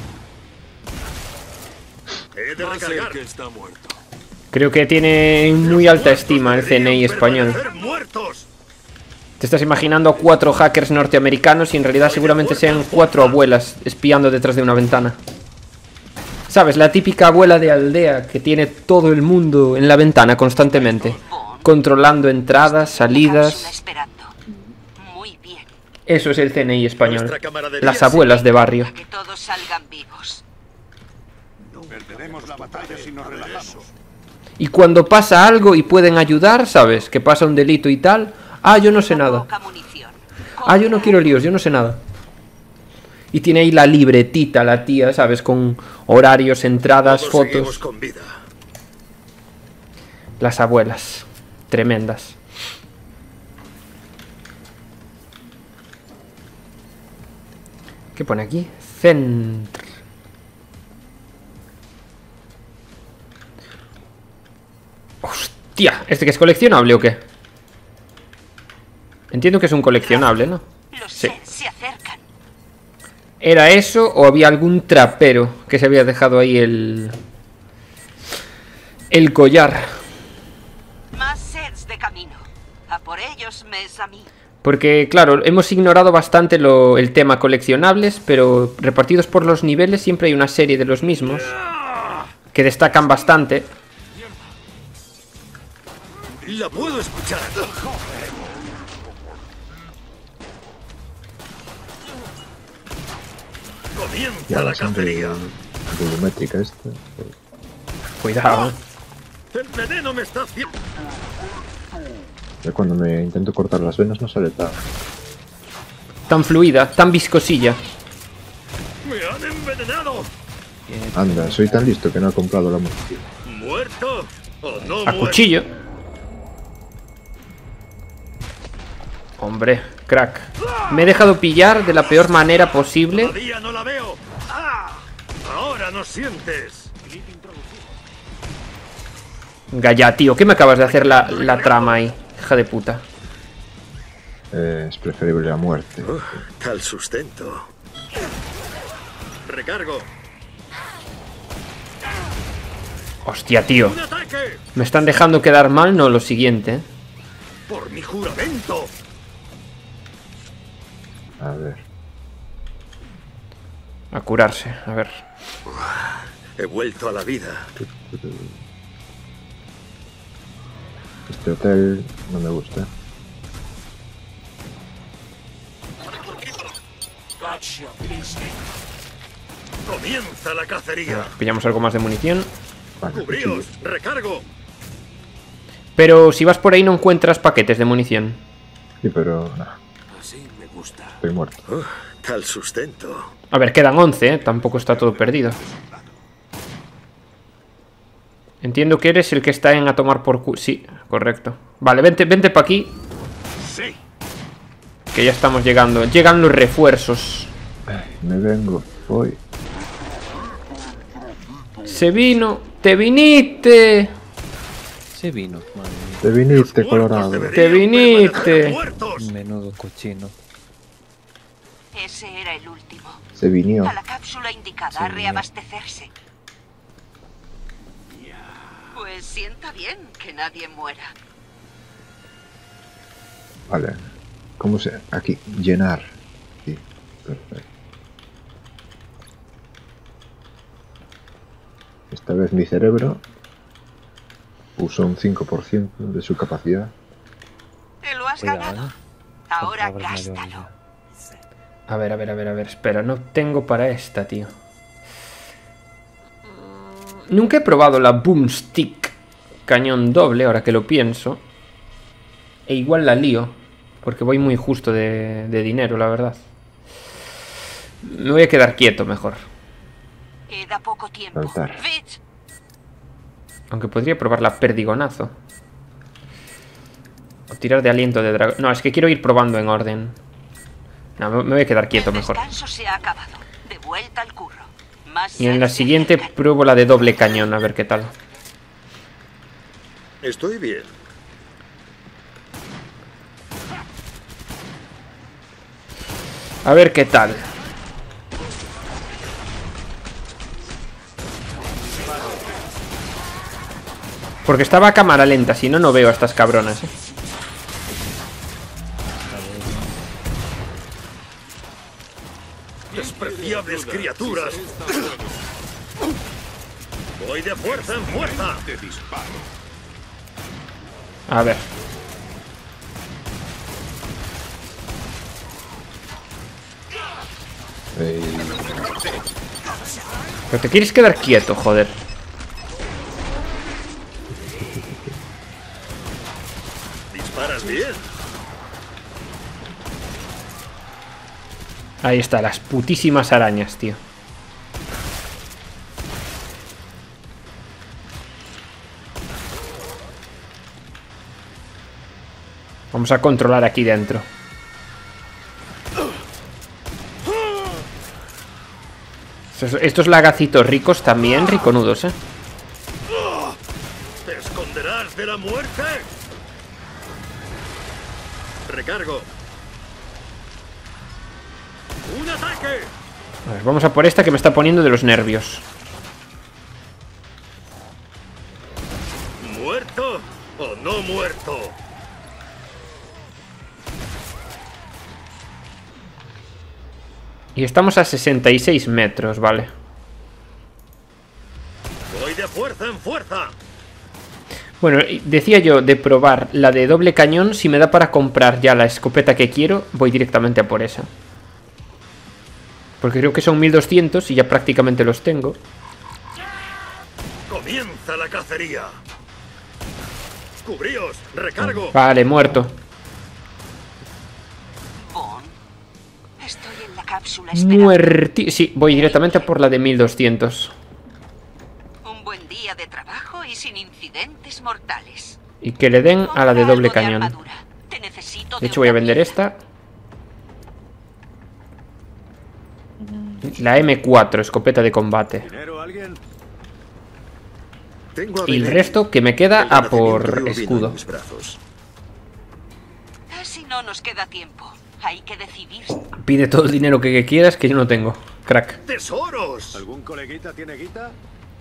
Speaker 4: He de recargar.
Speaker 1: Creo que tiene muy alta estima el CNI español.
Speaker 4: Permanecer muertos.
Speaker 1: Te estás imaginando a 4 hackers norteamericanos y en realidad seguramente sean 4 abuelas espiando detrás de una ventana. ¿Sabes? La típica abuela de aldea que tiene todo el mundo en la ventana constantemente. Controlando entradas, salidas.
Speaker 2: Esperando. Muy bien.
Speaker 1: Eso es el CNI español.
Speaker 4: Nuestra camaradería
Speaker 1: Las abuelas de barrio.
Speaker 2: Que todos salgan vivos.
Speaker 3: Perderemos la batalla si nos relajamos.
Speaker 1: Y cuando pasa algo y pueden ayudar, ¿sabes? Que pasa un delito y tal. Ah, yo no sé nada.
Speaker 2: Poca munición.
Speaker 1: Ah, yo no quiero líos, yo no sé nada. Y tiene ahí la libretita, la tía, ¿sabes? Con horarios, entradas,
Speaker 4: Todos seguimos
Speaker 1: fotos.
Speaker 4: con vida.
Speaker 1: Las abuelas. Tremendas. ¿Qué pone aquí? Centro. ¡Hostia! ¿Este que es coleccionable o qué? Entiendo que es un coleccionable, ¿no?
Speaker 2: Los
Speaker 1: Sí.
Speaker 2: Seth se acercan.
Speaker 1: ¿Era eso o había algún trapero que se había dejado ahí el collar?
Speaker 2: Más Seths de camino. A por ellos, mes a mí.
Speaker 1: Porque, claro, hemos ignorado bastante el tema coleccionables, pero repartidos por los niveles siempre hay una serie de los mismos que destacan bastante.
Speaker 4: La puedo escuchar. Comienza
Speaker 6: Ya
Speaker 4: la
Speaker 6: la sangre
Speaker 4: cacería.
Speaker 6: volumétrica esta.
Speaker 1: Cuidado.
Speaker 4: El veneno me está haciendo.
Speaker 6: Ya cuando me intento cortar las venas no sale tan.
Speaker 1: tan fluida, tan viscosilla.
Speaker 4: ¡Me han envenenado!
Speaker 6: Anda, soy tan listo que no he comprado la munición.
Speaker 4: ¿Muerto o no
Speaker 1: A
Speaker 4: muerto?
Speaker 1: cuchillo. Hombre, crack. Me he dejado pillar de la peor manera posible.
Speaker 4: Todavía no la veo. ¡Ah! Ahora no sientes.
Speaker 1: Gaya, tío, ¿qué me acabas de hacer la trama ahí? Hija de puta.
Speaker 6: Es preferible la muerte.
Speaker 4: Tal sustento. Recargo.
Speaker 1: Hostia, tío.
Speaker 4: ¡Un ataque!
Speaker 1: Me están dejando quedar mal, no, lo siguiente, ¿eh?
Speaker 4: ¡Por mi juramento!
Speaker 6: A ver.
Speaker 1: A curarse, a ver.
Speaker 4: He vuelto a la vida.
Speaker 6: Este hotel no me gusta.
Speaker 4: Comienza la cacería.
Speaker 1: Pillamos algo más de munición.
Speaker 6: Vale,
Speaker 4: Cubríos,
Speaker 6: cuchillo.
Speaker 4: recargo.
Speaker 1: Pero si vas por ahí no encuentras paquetes de munición.
Speaker 6: Sí, pero no,
Speaker 4: Así me gusta.
Speaker 6: estoy muerto.
Speaker 4: Tal sustento.
Speaker 1: A ver, quedan 11, ¿eh? Tampoco está todo perdido. Entiendo que eres el que está en a tomar por cu... Sí, correcto. Vale, vente para aquí.
Speaker 4: Sí.
Speaker 1: Que ya estamos llegando. Llegan los refuerzos.
Speaker 6: Ay, me vengo, voy.
Speaker 1: Se vino. ¡Te viniste!
Speaker 5: Se vino, madre mía.
Speaker 6: Te viniste, Colorado.
Speaker 1: Te viniste.
Speaker 5: Menudo cochino.
Speaker 2: Ese era el último.
Speaker 6: Se vinió.
Speaker 2: A la cápsula indicada a reabastecerse. Pues sienta bien que nadie muera.
Speaker 6: Vale. ¿Cómo se...? Aquí, llenar. Sí, perfecto. Esta vez mi cerebro usa un 5% de su capacidad.
Speaker 2: Te lo has
Speaker 5: Cuidado,
Speaker 2: ganado.
Speaker 5: ¿eh?
Speaker 2: Ahora
Speaker 5: Con palabras
Speaker 2: gástalo.
Speaker 5: mayores.
Speaker 1: A ver. Espera, no tengo para esta, tío. Nunca he probado la Boomstick cañón doble, ahora que lo pienso. E igual la lío. Porque voy muy justo de dinero, la verdad. Me voy a quedar quieto mejor.
Speaker 2: Queda poco tiempo.
Speaker 6: Saltar.
Speaker 2: Fitz,
Speaker 1: Aunque podría probar la perdigonazo. O tirar de aliento de dragón. No, es que quiero ir probando en orden. No, me voy a quedar quieto
Speaker 2: el
Speaker 1: mejor.
Speaker 2: descanso se ha acabado. De vuelta al curro. Más
Speaker 1: Y en la
Speaker 2: se
Speaker 1: siguiente
Speaker 2: acercan.
Speaker 1: pruebo la de doble cañón, a ver qué tal.
Speaker 4: Estoy bien.
Speaker 1: A ver qué tal. Porque estaba a cámara lenta, si no, no veo a estas cabronas, ¿eh?
Speaker 4: Despreciables criaturas. Voy de fuerza en fuerza.
Speaker 3: Te disparo.
Speaker 1: A ver. Pero te quieres quedar quieto, joder.
Speaker 4: Disparas bien.
Speaker 1: Ahí está, las putísimas arañas, tío. Vamos a controlar aquí dentro. Estos lagacitos ricos también, riconudos, ¿eh?
Speaker 4: ¿Te esconderás de la muerte? Recargo. ¡Un ataque!
Speaker 1: A ver, vamos a por esta que me está poniendo de los nervios.
Speaker 4: ¿Muerto o no muerto?
Speaker 1: Y estamos a 66 metros, vale.
Speaker 4: Voy de fuerza en fuerza.
Speaker 1: Bueno, decía yo de probar la de doble cañón. Si me da para comprar ya la escopeta que quiero, voy directamente a por esa. Porque creo que son 1200 y ya prácticamente los tengo.
Speaker 4: Comienza la cacería. Cubríos, recargo.
Speaker 1: Vale, muerto.
Speaker 2: Bon, Estoy en la cápsula
Speaker 1: Muerti... Sí, voy directamente por la de 1200.
Speaker 2: Un buen día de trabajo y sin incidentes mortales.
Speaker 1: Y que le den a la de
Speaker 2: Compra
Speaker 1: doble
Speaker 2: algo
Speaker 1: cañón.
Speaker 2: armadura. Te necesito
Speaker 1: De hecho voy a vender esta. La M4, escopeta de combate.
Speaker 4: ¿Dinero alguien?
Speaker 1: Y el resto que me queda a por escudo.
Speaker 2: Casi no nos queda tiempo. Hay que decidir.
Speaker 1: Pide todo el dinero que quieras, que yo no tengo. Crack.
Speaker 4: ¡Tesoros! ¿Algún coleguita tiene guita?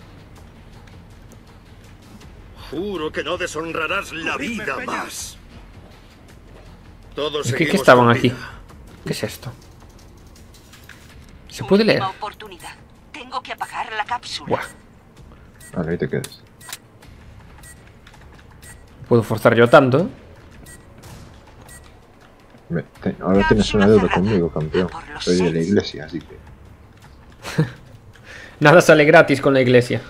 Speaker 4: Juro que no deshonrarás la vida más. Todos
Speaker 1: ¿Qué estaban aquí? ¿Qué es esto? ¿Se puede leer?
Speaker 2: Oportunidad. Tengo que apagar la cápsula.
Speaker 1: Buah.
Speaker 6: Vale, ahí te quedas.
Speaker 1: Puedo forzar yo tanto.
Speaker 6: Ahora tienes una deuda conmigo, campeón. Soy de la iglesia, así que...
Speaker 1: Nada sale gratis con la iglesia.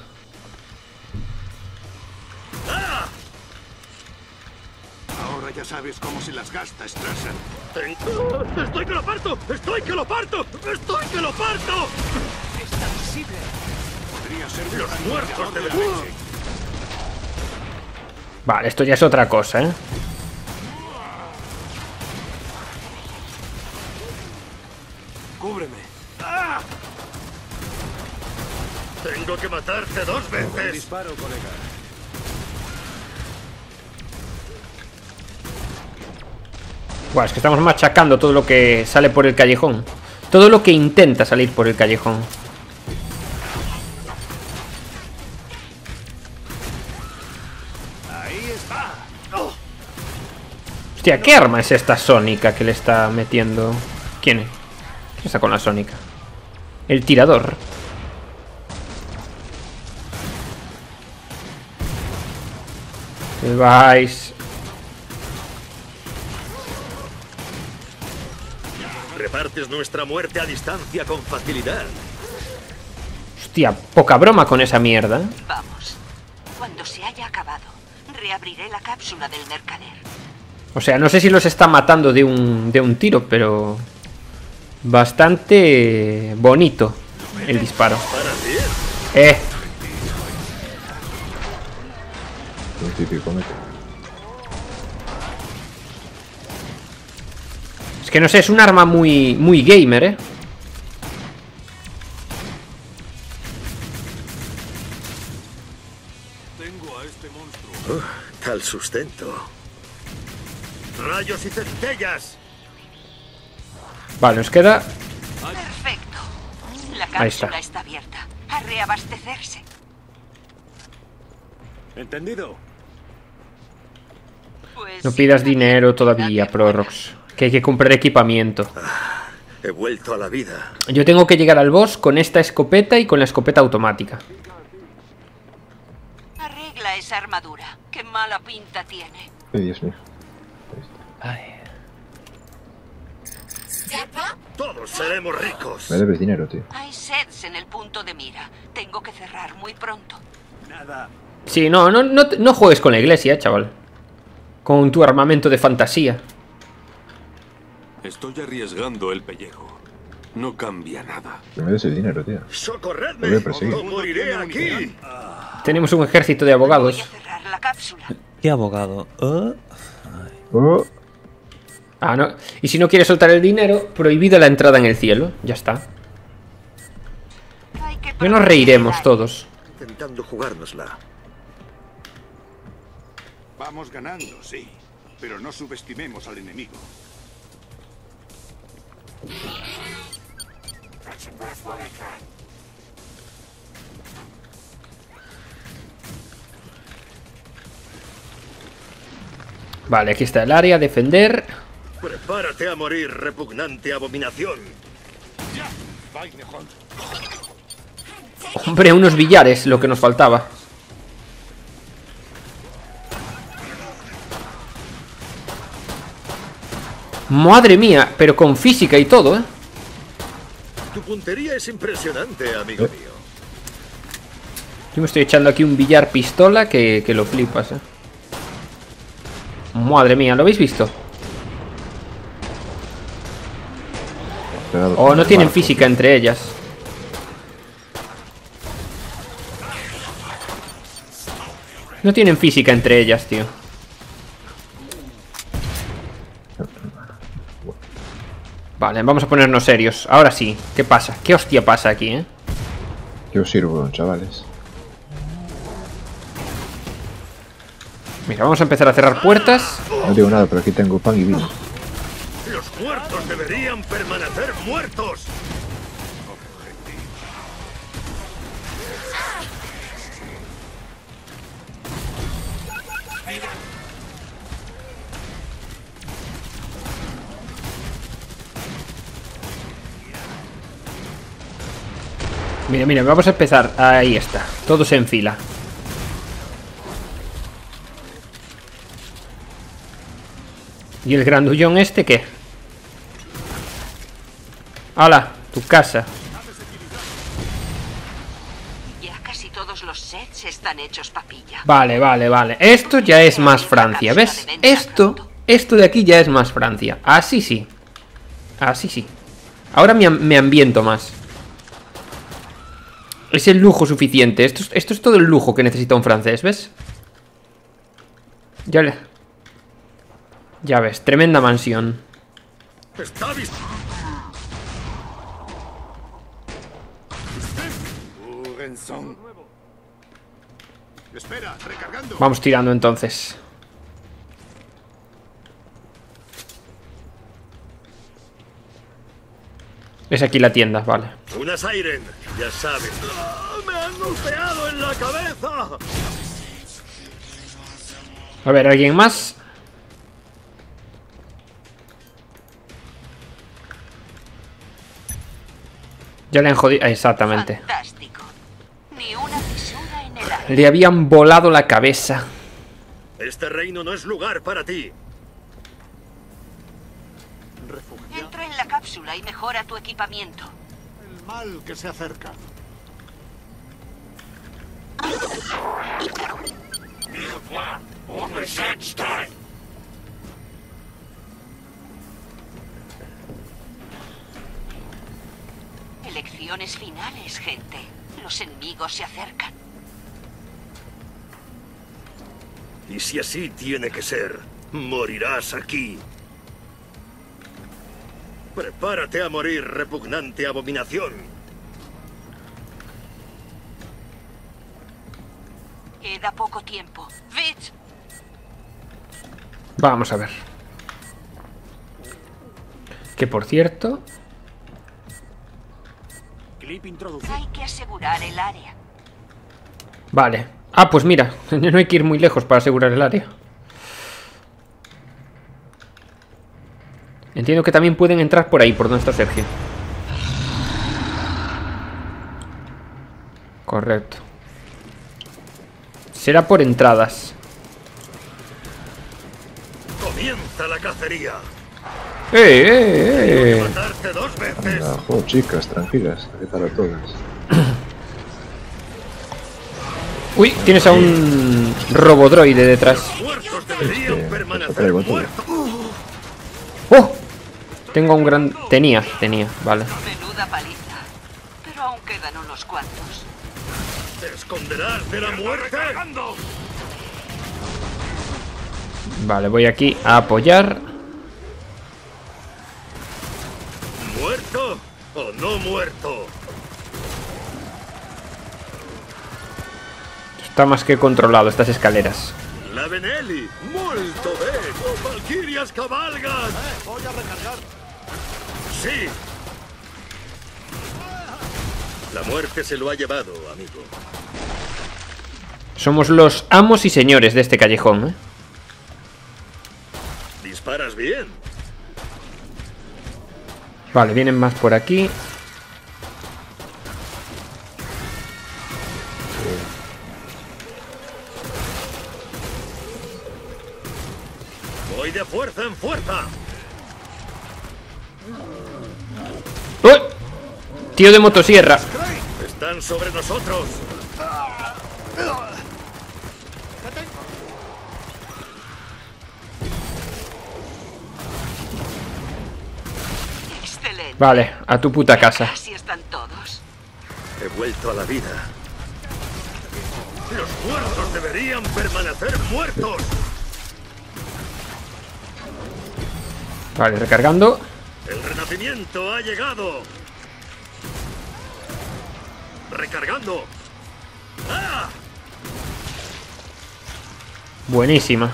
Speaker 3: Ahora ya sabes cómo se las gasta Strasser.
Speaker 4: ¡Estoy que lo parto! ¡Estoy que lo parto! ¡Estoy que lo parto!
Speaker 3: Está visible. Podría ser
Speaker 4: ¡Los muertos de
Speaker 1: Vale, esto ya es otra cosa, ¿eh?
Speaker 3: Cúbreme.
Speaker 4: Tengo que matarte 2 veces.
Speaker 3: Disparo, colega.
Speaker 1: Buah, es que estamos machacando todo lo que sale por el callejón. Todo lo que intenta salir por el callejón.
Speaker 3: Ahí está.
Speaker 1: Hostia, ¿qué arma es esta sónica que le está metiendo? ¿Quién es? ¿Quién está con la sónica? El tirador. ¿Qué vais?
Speaker 4: Repartes nuestra muerte a distancia con facilidad.
Speaker 1: Hostia, poca broma con esa mierda.
Speaker 2: Vamos. Cuando se haya acabado, reabriré la cápsula del mercader.
Speaker 1: O sea, no sé si los está matando de un tiro, pero... Bastante bonito el disparo.
Speaker 6: Un típico mete.
Speaker 1: Es que no sé, es un arma muy gamer, ¿eh?
Speaker 3: Tengo a este monstruo.
Speaker 4: Tal sustento. ¡Rayos y centellas!
Speaker 1: Vale, nos queda...
Speaker 2: Perfecto. La
Speaker 1: Ahí está.
Speaker 2: cápsula está abierta. A reabastecerse.
Speaker 3: ¿Entendido?
Speaker 2: Pues
Speaker 1: No pidas
Speaker 2: sí,
Speaker 1: dinero todavía,
Speaker 2: nadie
Speaker 1: Prorox. Que hay que comprar equipamiento.
Speaker 4: He vuelto a la vida.
Speaker 1: Yo tengo que llegar al boss con esta escopeta y con la escopeta automática.
Speaker 2: Arregla esa armadura. Qué mala pinta tiene.
Speaker 6: Dios mío.
Speaker 5: Ay.
Speaker 4: Todos seremos ricos.
Speaker 6: Me debes dinero, tío.
Speaker 2: Hay sets en el punto de mira. Tengo que cerrar muy pronto.
Speaker 3: Nada.
Speaker 1: Sí, no juegues con la iglesia, chaval. Con tu armamento de fantasía.
Speaker 3: Estoy arriesgando el pellejo. No cambia nada.
Speaker 6: Que me des el dinero, tío.
Speaker 4: ¡Socorredme!
Speaker 6: Lo voy a perseguir.
Speaker 4: ¡O moriré aquí!
Speaker 1: Tenemos un ejército de
Speaker 2: Voy
Speaker 1: abogados.
Speaker 2: a cerrar la cápsula.
Speaker 5: ¿Qué abogado?
Speaker 6: Oh,
Speaker 1: Ah, no. Y si no quieres soltar el dinero, prohibida la entrada en el cielo. Ya está.
Speaker 2: Hay que
Speaker 1: Ya nos reiremos todos.
Speaker 4: Intentando jugárnosla.
Speaker 3: Vamos ganando, sí. Pero no subestimemos al enemigo.
Speaker 1: Vale, aquí está el área, defender.
Speaker 4: Prepárate a morir, repugnante abominación.
Speaker 1: Hombre, unos billares, lo que nos faltaba. Madre mía, pero con física y todo, ¿eh?
Speaker 4: Tu puntería es impresionante, amigo mío.
Speaker 1: Yo me estoy echando aquí un billar pistola que lo flipas, ¿eh? Madre mía, ¿lo habéis visto?
Speaker 6: pegado
Speaker 1: O
Speaker 6: con
Speaker 1: no
Speaker 6: el
Speaker 1: tienen
Speaker 6: barco.
Speaker 1: física entre ellas. No tienen física entre ellas, tío. Vale, vamos a ponernos serios. Ahora sí, ¿qué pasa? ¿Qué hostia pasa aquí, eh?
Speaker 6: Yo os sirvo, chavales.
Speaker 1: Mira, vamos a empezar a cerrar puertas.
Speaker 6: No digo nada, pero aquí tengo pan y vino.
Speaker 4: Los muertos deberían permanecer muertos.
Speaker 1: Mira, mira, vamos a empezar. Ahí está, todos en fila. ¿Y el grandullón este qué? ¡Hala! Tu casa.
Speaker 2: Ya casi todos los sets están hechos papilla.
Speaker 1: Vale, vale, vale. Esto ya es más Francia, ¿ves? Esto de aquí ya es más Francia. Así sí. Así sí. Ahora me ambiento más. Es el lujo suficiente. Esto es todo el lujo que necesita un francés, ¿ves? Ya ves, tremenda mansión.
Speaker 4: Está visto.
Speaker 3: Espera, recargando.
Speaker 1: Vamos tirando entonces. Es aquí la tienda, vale.
Speaker 4: Una Siren, ya sabes. ¡Ah! ¡Me han golpeado en la cabeza!
Speaker 1: A ver, ¿alguien más? Ya le han jodido. Exactamente.
Speaker 2: Fantástico. Ni una fisura en el aire.
Speaker 1: Le habían volado la cabeza.
Speaker 4: Este reino no es lugar para ti.
Speaker 7: Refugia
Speaker 2: Entra en la cápsula y mejora tu equipamiento.
Speaker 7: el mal que se acerca.
Speaker 2: Elecciones finales, gente. Los enemigos se acercan.
Speaker 4: Y si así tiene que ser, morirás aquí. Prepárate a morir, repugnante abominación.
Speaker 2: Queda poco tiempo. Fitz,
Speaker 1: Vamos a ver. Que por cierto...
Speaker 2: hay que asegurar el área.
Speaker 1: Vale. Ah, pues mira, no hay que ir muy lejos para asegurar el área. Entiendo que también pueden entrar por ahí, por donde está Sergio. Correcto. Será por entradas.
Speaker 4: Comienza la cacería.
Speaker 1: ¡Eh!
Speaker 4: Matarte 2 veces.
Speaker 6: Anda, oh, chicas, tranquilas, que para todas.
Speaker 1: Uy, tienes a un robodroide detrás.
Speaker 4: Muertos deberían
Speaker 6: Eso
Speaker 4: permanecer
Speaker 6: traigo todo.
Speaker 4: muertos.
Speaker 1: ¡Oh! Tengo un gran... Tenía, vale.
Speaker 2: Menuda paliza. Pero aún quedan unos cuantos.
Speaker 4: ¿Te esconderás de la muerte?
Speaker 1: Vale, voy aquí a apoyar.
Speaker 4: ¿Muerto o no muerto?
Speaker 1: Está más que controlado estas escaleras.
Speaker 4: La Benelli, molto bene. Los valquirias cabalgan.
Speaker 7: Voy a recargar.
Speaker 4: Sí. La muerte se lo ha llevado, amigo.
Speaker 1: Somos los amos y señores de este callejón, ¿eh?
Speaker 4: Disparas bien.
Speaker 1: Vale, vienen más por aquí.
Speaker 4: Voy de fuerza en fuerza.
Speaker 1: ¡Uy! Tío de motosierra.
Speaker 4: Están sobre nosotros.
Speaker 2: Excelente. gente.
Speaker 1: Vale, a tu puta casa.
Speaker 2: Casi están todos.
Speaker 4: He vuelto a la vida. Los muertos deberían permanecer muertos.
Speaker 1: Vale, recargando.
Speaker 4: El renacimiento ha llegado. Recargando. ¡Ah!
Speaker 1: Buenísima.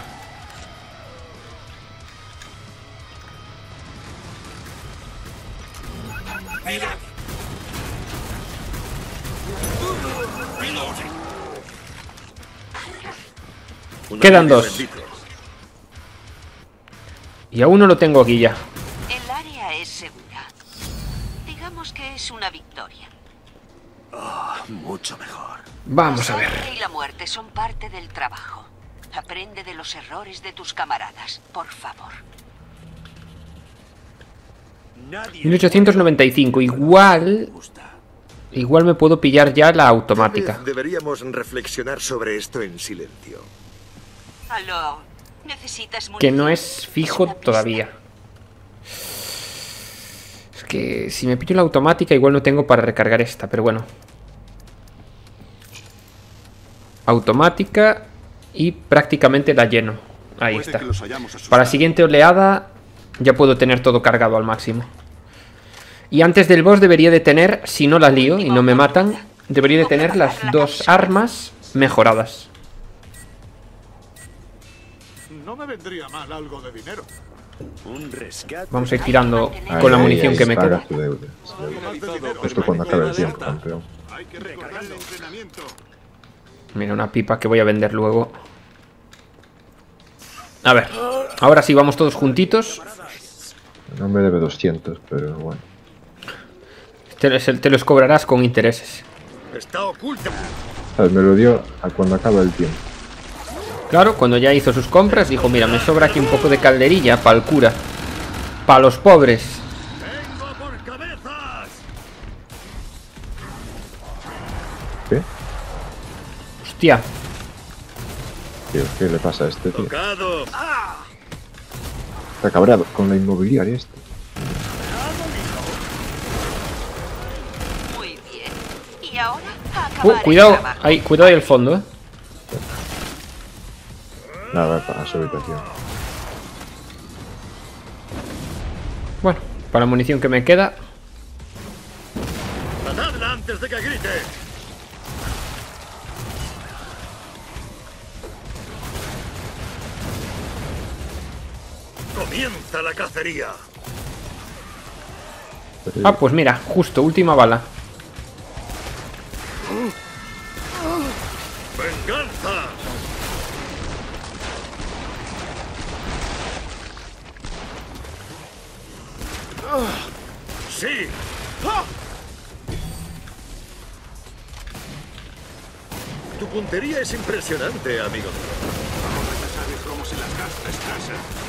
Speaker 1: Quedan dos.
Speaker 4: Benditos.
Speaker 1: Y aún no lo tengo aquí ya.
Speaker 2: El área es segura. Digamos que es una victoria.
Speaker 4: Mucho mejor.
Speaker 1: Vamos a
Speaker 2: La
Speaker 1: ver.
Speaker 2: sangre y la muerte son parte del trabajo. Aprende de los errores de tus camaradas, por favor.
Speaker 1: 1895. Igual me puedo pillar ya la automática.
Speaker 4: Deberíamos reflexionar sobre esto en silencio.
Speaker 2: Aló, necesitas
Speaker 1: Que
Speaker 2: munición.
Speaker 1: no es fijo
Speaker 2: Una pista.
Speaker 1: todavía. Es que si me pillo la automática igual no tengo para recargar esta, pero bueno. Automática y prácticamente la lleno. Ahí
Speaker 3: Puede
Speaker 1: está.
Speaker 3: que los hayamos asustado.
Speaker 1: Para la siguiente oleada ya puedo tener todo cargado al máximo. Y antes del boss debería de tener, si no la lío y no me matan, debería de tener las dos armas mejoradas.
Speaker 7: No me vendría mal algo de dinero.
Speaker 4: Un rescate.
Speaker 1: Vamos a ir tirando
Speaker 6: Ahí,
Speaker 1: con la
Speaker 6: ahí,
Speaker 1: munición
Speaker 6: ahí,
Speaker 1: que me
Speaker 6: paga
Speaker 1: queda.
Speaker 6: tu deuda.
Speaker 7: Más de dinero.
Speaker 6: Esto cuando acabe el tiempo, campeón.
Speaker 3: Hay que recordar el entrenamiento.
Speaker 1: Mira, una pipa que voy a vender luego. A ver, ahora sí, vamos todos juntitos.
Speaker 6: No me debe 200, pero bueno.
Speaker 1: Te los cobrarás con intereses.
Speaker 4: Está oculto.
Speaker 6: ¿Sabes? Me lo dio a cuando acaba el tiempo.
Speaker 1: Claro, cuando ya hizo sus compras, dijo, mira, me sobra aquí un poco de calderilla para el cura. Para los pobres.
Speaker 4: ¡Vengo por cabezas!
Speaker 6: ¿Qué?
Speaker 1: Hostia.
Speaker 6: Tío, ¿qué le pasa a este tío?
Speaker 4: Tocado.
Speaker 6: Está cabreado con la inmobiliaria este.
Speaker 2: Muy bien. Y ahora a acabar el
Speaker 1: Cuidado,
Speaker 2: trabajo.
Speaker 1: ahí, cuidado ahí al fondo,
Speaker 6: Nada, para su habitación.
Speaker 1: Bueno, para la munición que me queda.
Speaker 4: Matadla antes de que grite. Comienza la cacería.
Speaker 1: Ah, pues mira, justo, última bala.
Speaker 4: ¡Venganza! ¡Sí! Tu puntería es impresionante, amigo.
Speaker 3: Ya sabes cómo se las gasta escasa.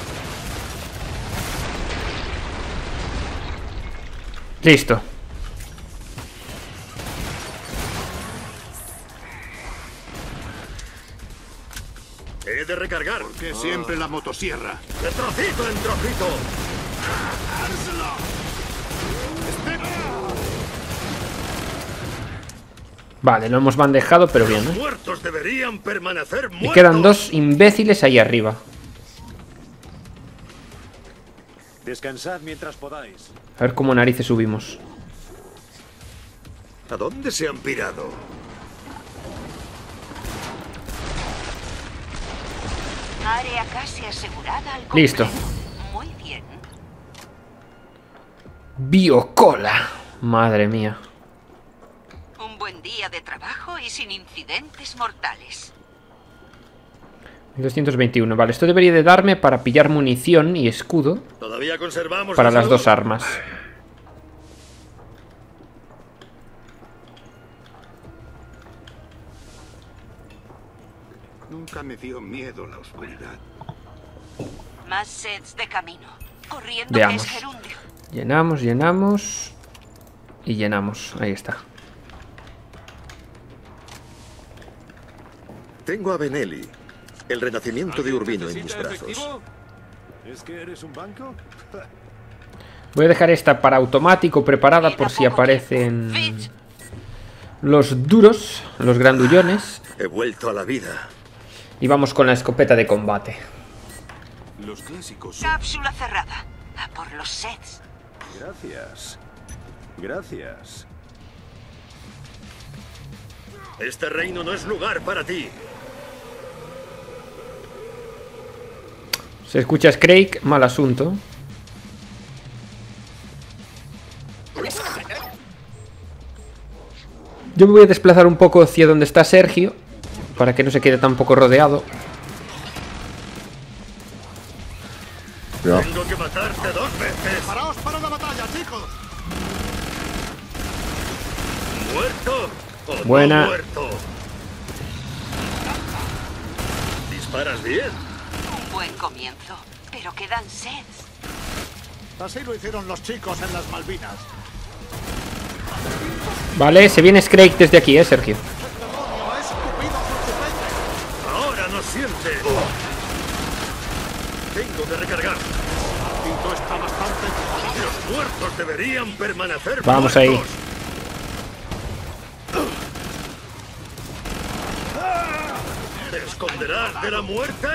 Speaker 1: Listo.
Speaker 4: He de recargar.
Speaker 3: Que siempre la motosierra.
Speaker 4: De trocito en trocito.
Speaker 1: Vale, lo hemos bandejado, pero bien, ¿eh?
Speaker 4: Muertos deberían permanecer muertos.
Speaker 1: Me quedan dos imbéciles ahí arriba.
Speaker 8: Descansad mientras podáis.
Speaker 1: A ver cómo narices subimos.
Speaker 4: ¿A dónde se han pirado?
Speaker 2: Área casi asegurada al
Speaker 1: Listo.
Speaker 2: completo. Muy bien.
Speaker 1: Biocola. Madre mía.
Speaker 2: Un buen día de trabajo y sin incidentes mortales.
Speaker 1: 221. Vale, esto debería de darme para pillar munición y escudo
Speaker 4: Todavía conservamos
Speaker 1: para
Speaker 4: la
Speaker 1: las
Speaker 4: salud?
Speaker 1: dos armas.
Speaker 3: Nunca me dio miedo la oscuridad.
Speaker 2: Más sets de camino. Corriendo
Speaker 1: Veamos.
Speaker 2: que es gerundio.
Speaker 1: Llenamos, llenamos. Y llenamos. Ahí está.
Speaker 4: Tengo a Benelli, el renacimiento de Urbino en mis brazos.
Speaker 8: ¿Es que eres un banco?
Speaker 1: Voy a dejar esta para automático preparada por si aparecen los duros, los grandullones.
Speaker 8: He vuelto a la vida.
Speaker 1: Y vamos con la escopeta de combate.
Speaker 3: Los clásicos.
Speaker 2: Cápsula cerrada. A por los sets.
Speaker 8: Gracias. Gracias.
Speaker 4: Este reino no es lugar para ti.
Speaker 1: Se escucha Craig, mal asunto. Yo me voy a desplazar un poco hacia donde está Sergio, para que no se quede tan poco rodeado.
Speaker 6: Cuidado.
Speaker 4: Tengo que matarte 2 veces.
Speaker 7: ¡Preparaos para la batalla, chicos!
Speaker 4: ¿Muerto o
Speaker 1: Buena.
Speaker 4: no muerto? ¿Disparas bien?
Speaker 2: Un buen comienzo. Pero quedan sets.
Speaker 7: Así lo hicieron los chicos en las Malvinas.
Speaker 1: Vale, se viene Craig desde aquí, Sergio.
Speaker 7: ¡Demonio, ha escupido su chupete!
Speaker 4: Ahora no siente. Tengo que recargar.
Speaker 7: Tito está bastante...
Speaker 4: Los muertos deberían permanecer
Speaker 1: Vamos ahí.
Speaker 4: muertos. ¿Te esconderás de la muerte?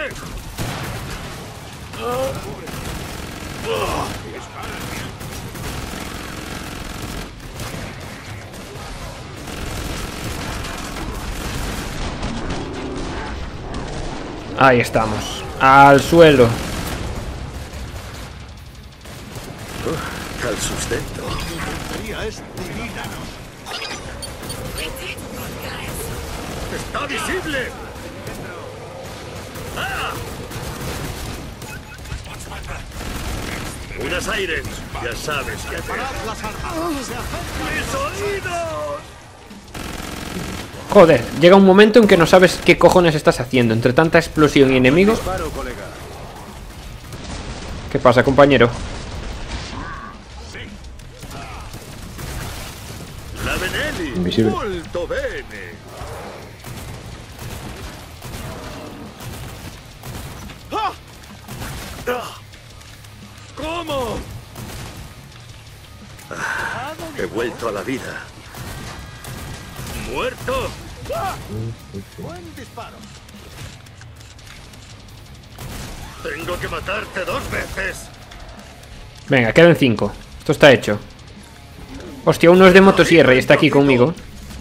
Speaker 1: Ahí estamos. Al suelo.
Speaker 8: Al sustento.
Speaker 7: Puntería es divina.
Speaker 4: ¡Está visible! ¡Ah! Unas aires. Ya sabes qué hacer.
Speaker 7: Parad las armas. Se acercan.
Speaker 4: ¡Mis oídos!
Speaker 1: Joder, llega un momento en que no sabes qué cojones estás haciendo. Entre tanta explosión y enemigos.
Speaker 8: Disparo, colega.
Speaker 1: ¿Qué pasa, compañero?
Speaker 4: La Benelli.
Speaker 6: Invisible.
Speaker 4: Molto bene. ¡Ah! ¡Ah! ¿Cómo?
Speaker 8: He vuelto a la vida.
Speaker 4: ¿Muerto?
Speaker 7: Buen disparo.
Speaker 4: Tengo que matarte 2 veces.
Speaker 1: Venga, quedan 5. Esto está hecho. Hostia, uno es de motosierra y está aquí conmigo.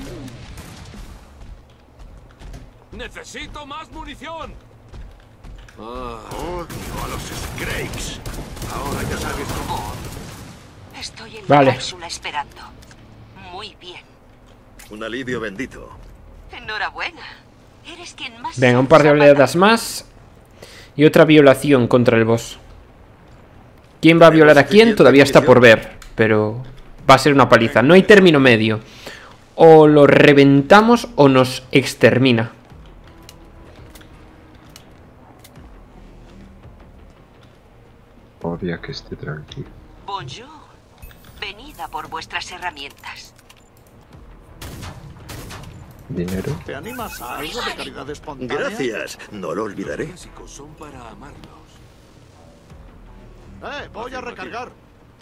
Speaker 9: ¡Necesito más munición!
Speaker 3: Odio a los Skrakes. Ahora ya sabes cómo.
Speaker 2: Estoy en
Speaker 1: Vale.
Speaker 2: la cápsula esperando. Muy bien.
Speaker 8: Un alivio bendito.
Speaker 2: Enhorabuena. Eres quien más...
Speaker 1: Venga, un par de oleadas más. Y otra violación contra el boss. ¿Quién va a violar a quién? Todavía está por ver. Pero va a ser una paliza. No hay término medio. O lo reventamos o nos extermina.
Speaker 6: Odia que esté tranquilo.
Speaker 2: Bonjour. Venid a por vuestras herramientas.
Speaker 6: Dinero.
Speaker 7: ¿Te animas a algo de caridad espontánea?
Speaker 8: Gracias. No lo olvidaré.
Speaker 9: Clásicos son para amarlos.
Speaker 7: Voy a recargar.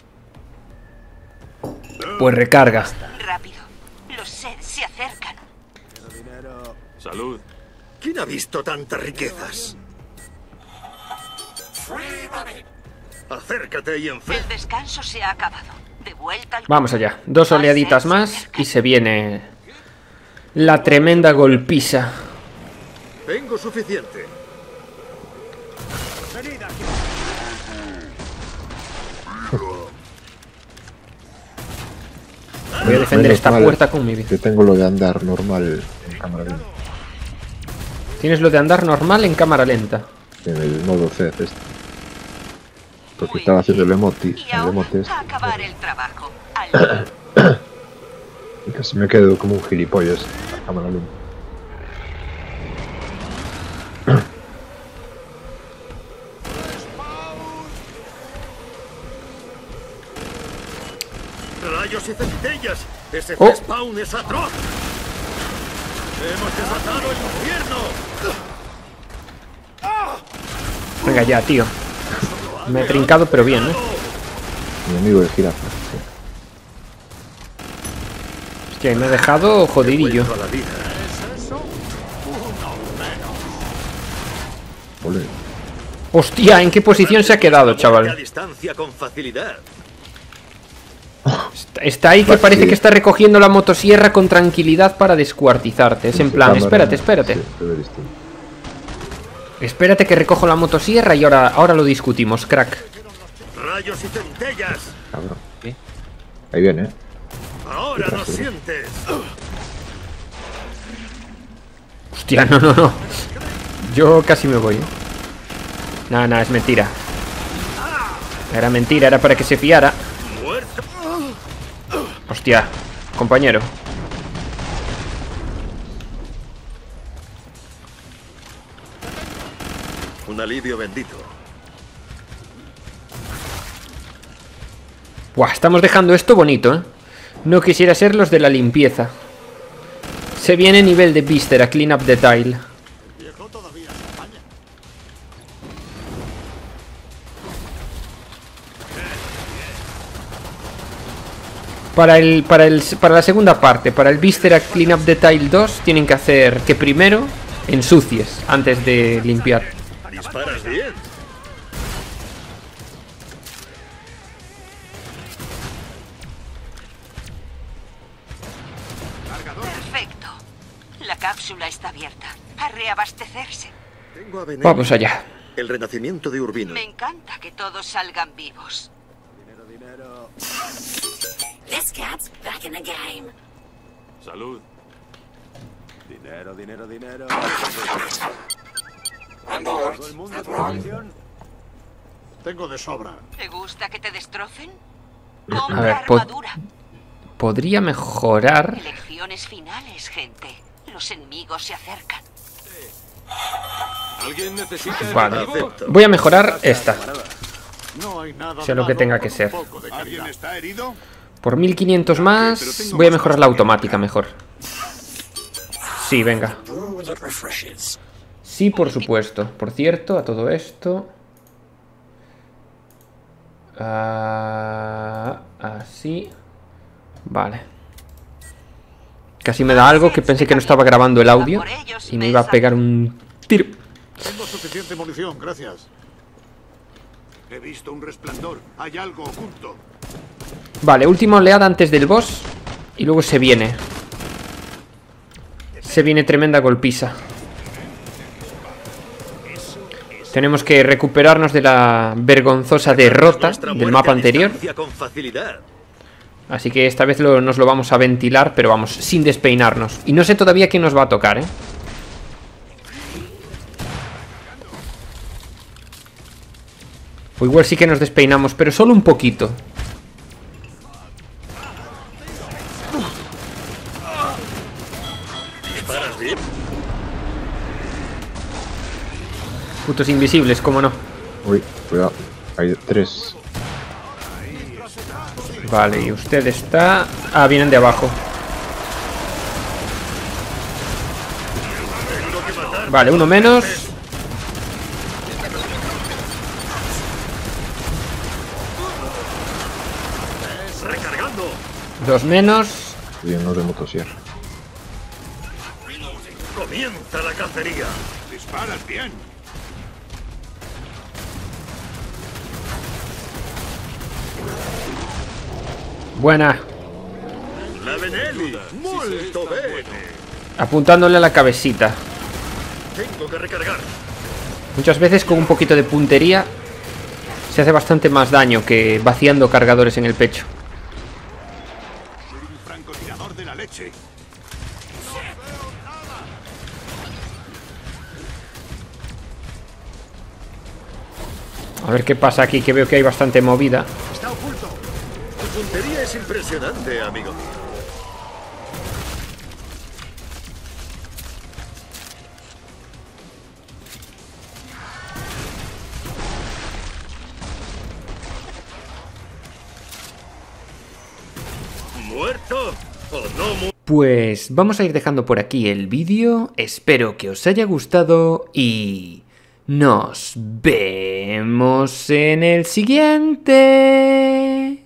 Speaker 1: Pues recarga.
Speaker 2: Rápido. Los sets se acercan.
Speaker 9: Salud.
Speaker 8: ¿Quién ha visto tantas riquezas?
Speaker 4: Acércate y
Speaker 2: El
Speaker 4: enfrente.
Speaker 2: descanso se ha acabado. De vuelta al...
Speaker 1: Vamos allá. 2 oleaditas más y se viene la tremenda golpiza.
Speaker 4: Tengo suficiente.
Speaker 1: Voy a defender
Speaker 6: Menos
Speaker 1: esta
Speaker 6: mal
Speaker 1: puerta con mi vida.
Speaker 6: Que tengo lo de andar normal en cámara lenta.
Speaker 1: Tienes lo de andar normal en cámara lenta.
Speaker 6: En el modo C este. Porque
Speaker 2: Muy
Speaker 6: estaba haciendo el
Speaker 2: bien.
Speaker 6: emote.
Speaker 2: Y
Speaker 6: El
Speaker 2: ahora
Speaker 6: emote este.
Speaker 2: a acabar el trabajo. Al...
Speaker 6: Y casi me quedo como un gilipollas en la cámara lenta.
Speaker 4: Rayos y centellas. Ese
Speaker 1: Oh.
Speaker 4: spawn es atroz. Hemos desatado el infierno.
Speaker 1: Venga ya, tío. Me he trincado, pero bien, ¿eh?
Speaker 6: Mi amigo de jirafa. Sí.
Speaker 1: Hostia, me ha dejado jodidillo.
Speaker 8: Vuelto a la vida.
Speaker 6: Ole.
Speaker 1: Hostia, ¿en qué posición se ha quedado,
Speaker 8: A
Speaker 1: chaval?
Speaker 8: distancia con facilidad.
Speaker 1: Está ahí que
Speaker 6: Vale,
Speaker 1: parece
Speaker 6: sí.
Speaker 1: que está recogiendo la motosierra con tranquilidad para descuartizarte. Es en
Speaker 6: Su
Speaker 1: plan,
Speaker 6: cámara,
Speaker 1: espérate, espérate.
Speaker 6: sí, se ve distinto.
Speaker 1: Espérate que recojo la motosierra y ahora lo discutimos, crack.
Speaker 8: Rayos y centellas.
Speaker 6: Cabrón.
Speaker 5: ¿Qué?
Speaker 6: Ahí viene, ¿eh?
Speaker 8: Ahora lo sientes.
Speaker 1: Hostia, no. Yo casi me voy, ¿eh? Nada, es mentira. Era mentira, era para que se fiara.
Speaker 8: Muerto.
Speaker 1: Hostia, compañero.
Speaker 8: Un alivio bendito.
Speaker 1: Buah, estamos dejando esto bonito, ¿eh? No quisiera ser los de la limpieza. Se viene nivel de Beaster a clean up the tile.
Speaker 7: Viejo todavía se apaña.
Speaker 1: Para la segunda parte, para el Beaster a clean up the tile 2, tienen que hacer que primero ensucies antes de limpiar.
Speaker 8: Disparas bien.
Speaker 2: Perfecto. La cápsula está abierta. A reabastecerse.
Speaker 8: Tengo a Benelli.
Speaker 1: Vamos allá.
Speaker 8: El renacimiento de Urbino.
Speaker 2: Me encanta que todos salgan vivos.
Speaker 10: This cat's back in the game.
Speaker 9: Salud.
Speaker 4: Dinero.
Speaker 7: Tengo de sobra.
Speaker 2: ¿Te gusta que te destrocen?
Speaker 1: A
Speaker 2: Compra
Speaker 1: ver,
Speaker 2: armadura.
Speaker 1: podría mejorar.
Speaker 2: Elecciones finales, gente. Los enemigos se acercan.
Speaker 9: ¿Alguien necesita
Speaker 1: Vale,
Speaker 9: efectivo?
Speaker 1: voy a mejorar esta.
Speaker 7: No hay nada
Speaker 1: Sea lo que
Speaker 7: malo
Speaker 1: tenga
Speaker 7: con
Speaker 1: que
Speaker 7: un
Speaker 1: ser.
Speaker 7: poco de
Speaker 3: ¿Alguien
Speaker 7: caridad.
Speaker 3: está herido?
Speaker 1: Por 1500 más, voy a mejorar la automática mejor. Sí, venga. Sí, por supuesto. Por cierto, a todo esto. Así. Vale. Casi me da algo que pensé que no estaba grabando el audio y me iba a pegar un tiro.
Speaker 7: Tengo suficiente munición, gracias.
Speaker 3: He visto un resplandor. Hay algo oculto.
Speaker 1: Vale, última oleada antes del boss y luego se viene. Se viene tremenda golpiza. Tenemos que recuperarnos de la vergonzosa derrota
Speaker 8: Nuestra
Speaker 1: del
Speaker 8: muerte
Speaker 1: mapa
Speaker 8: a
Speaker 1: anterior.
Speaker 8: distancia con facilidad.
Speaker 1: Así que esta vez nos lo vamos a ventilar, pero vamos, sin despeinarnos. Y no sé todavía quién nos va a tocar, ¿eh? O igual sí que nos despeinamos, pero solo un poquito.
Speaker 8: Disparas bien.
Speaker 1: Putos invisibles, cómo no.
Speaker 6: Uy, cuidado. Hay 3.
Speaker 1: Vale, y usted está... Ah, vienen de abajo. Vale, uno menos.
Speaker 8: Recargando.
Speaker 1: Dos menos.
Speaker 6: Y uno de motosierra.
Speaker 8: Comienza la cacería.
Speaker 3: Disparas bien.
Speaker 1: Buena.
Speaker 8: La Benelli. Molto bene.
Speaker 1: Apuntándole a la cabecita.
Speaker 8: Tengo que recargar.
Speaker 1: Muchas veces con un poquito de puntería se hace bastante más daño que vaciando cargadores en el pecho.
Speaker 3: Soy un francotirador de la leche.
Speaker 1: A ver qué pasa aquí, que veo que hay bastante movida.
Speaker 8: Está oculto. Tu puntería es impresionante, amigo mío. ¿Muerto o no muerto?
Speaker 1: Pues vamos a ir dejando por aquí el vídeo. Espero que os haya gustado y nos vemos en el siguiente.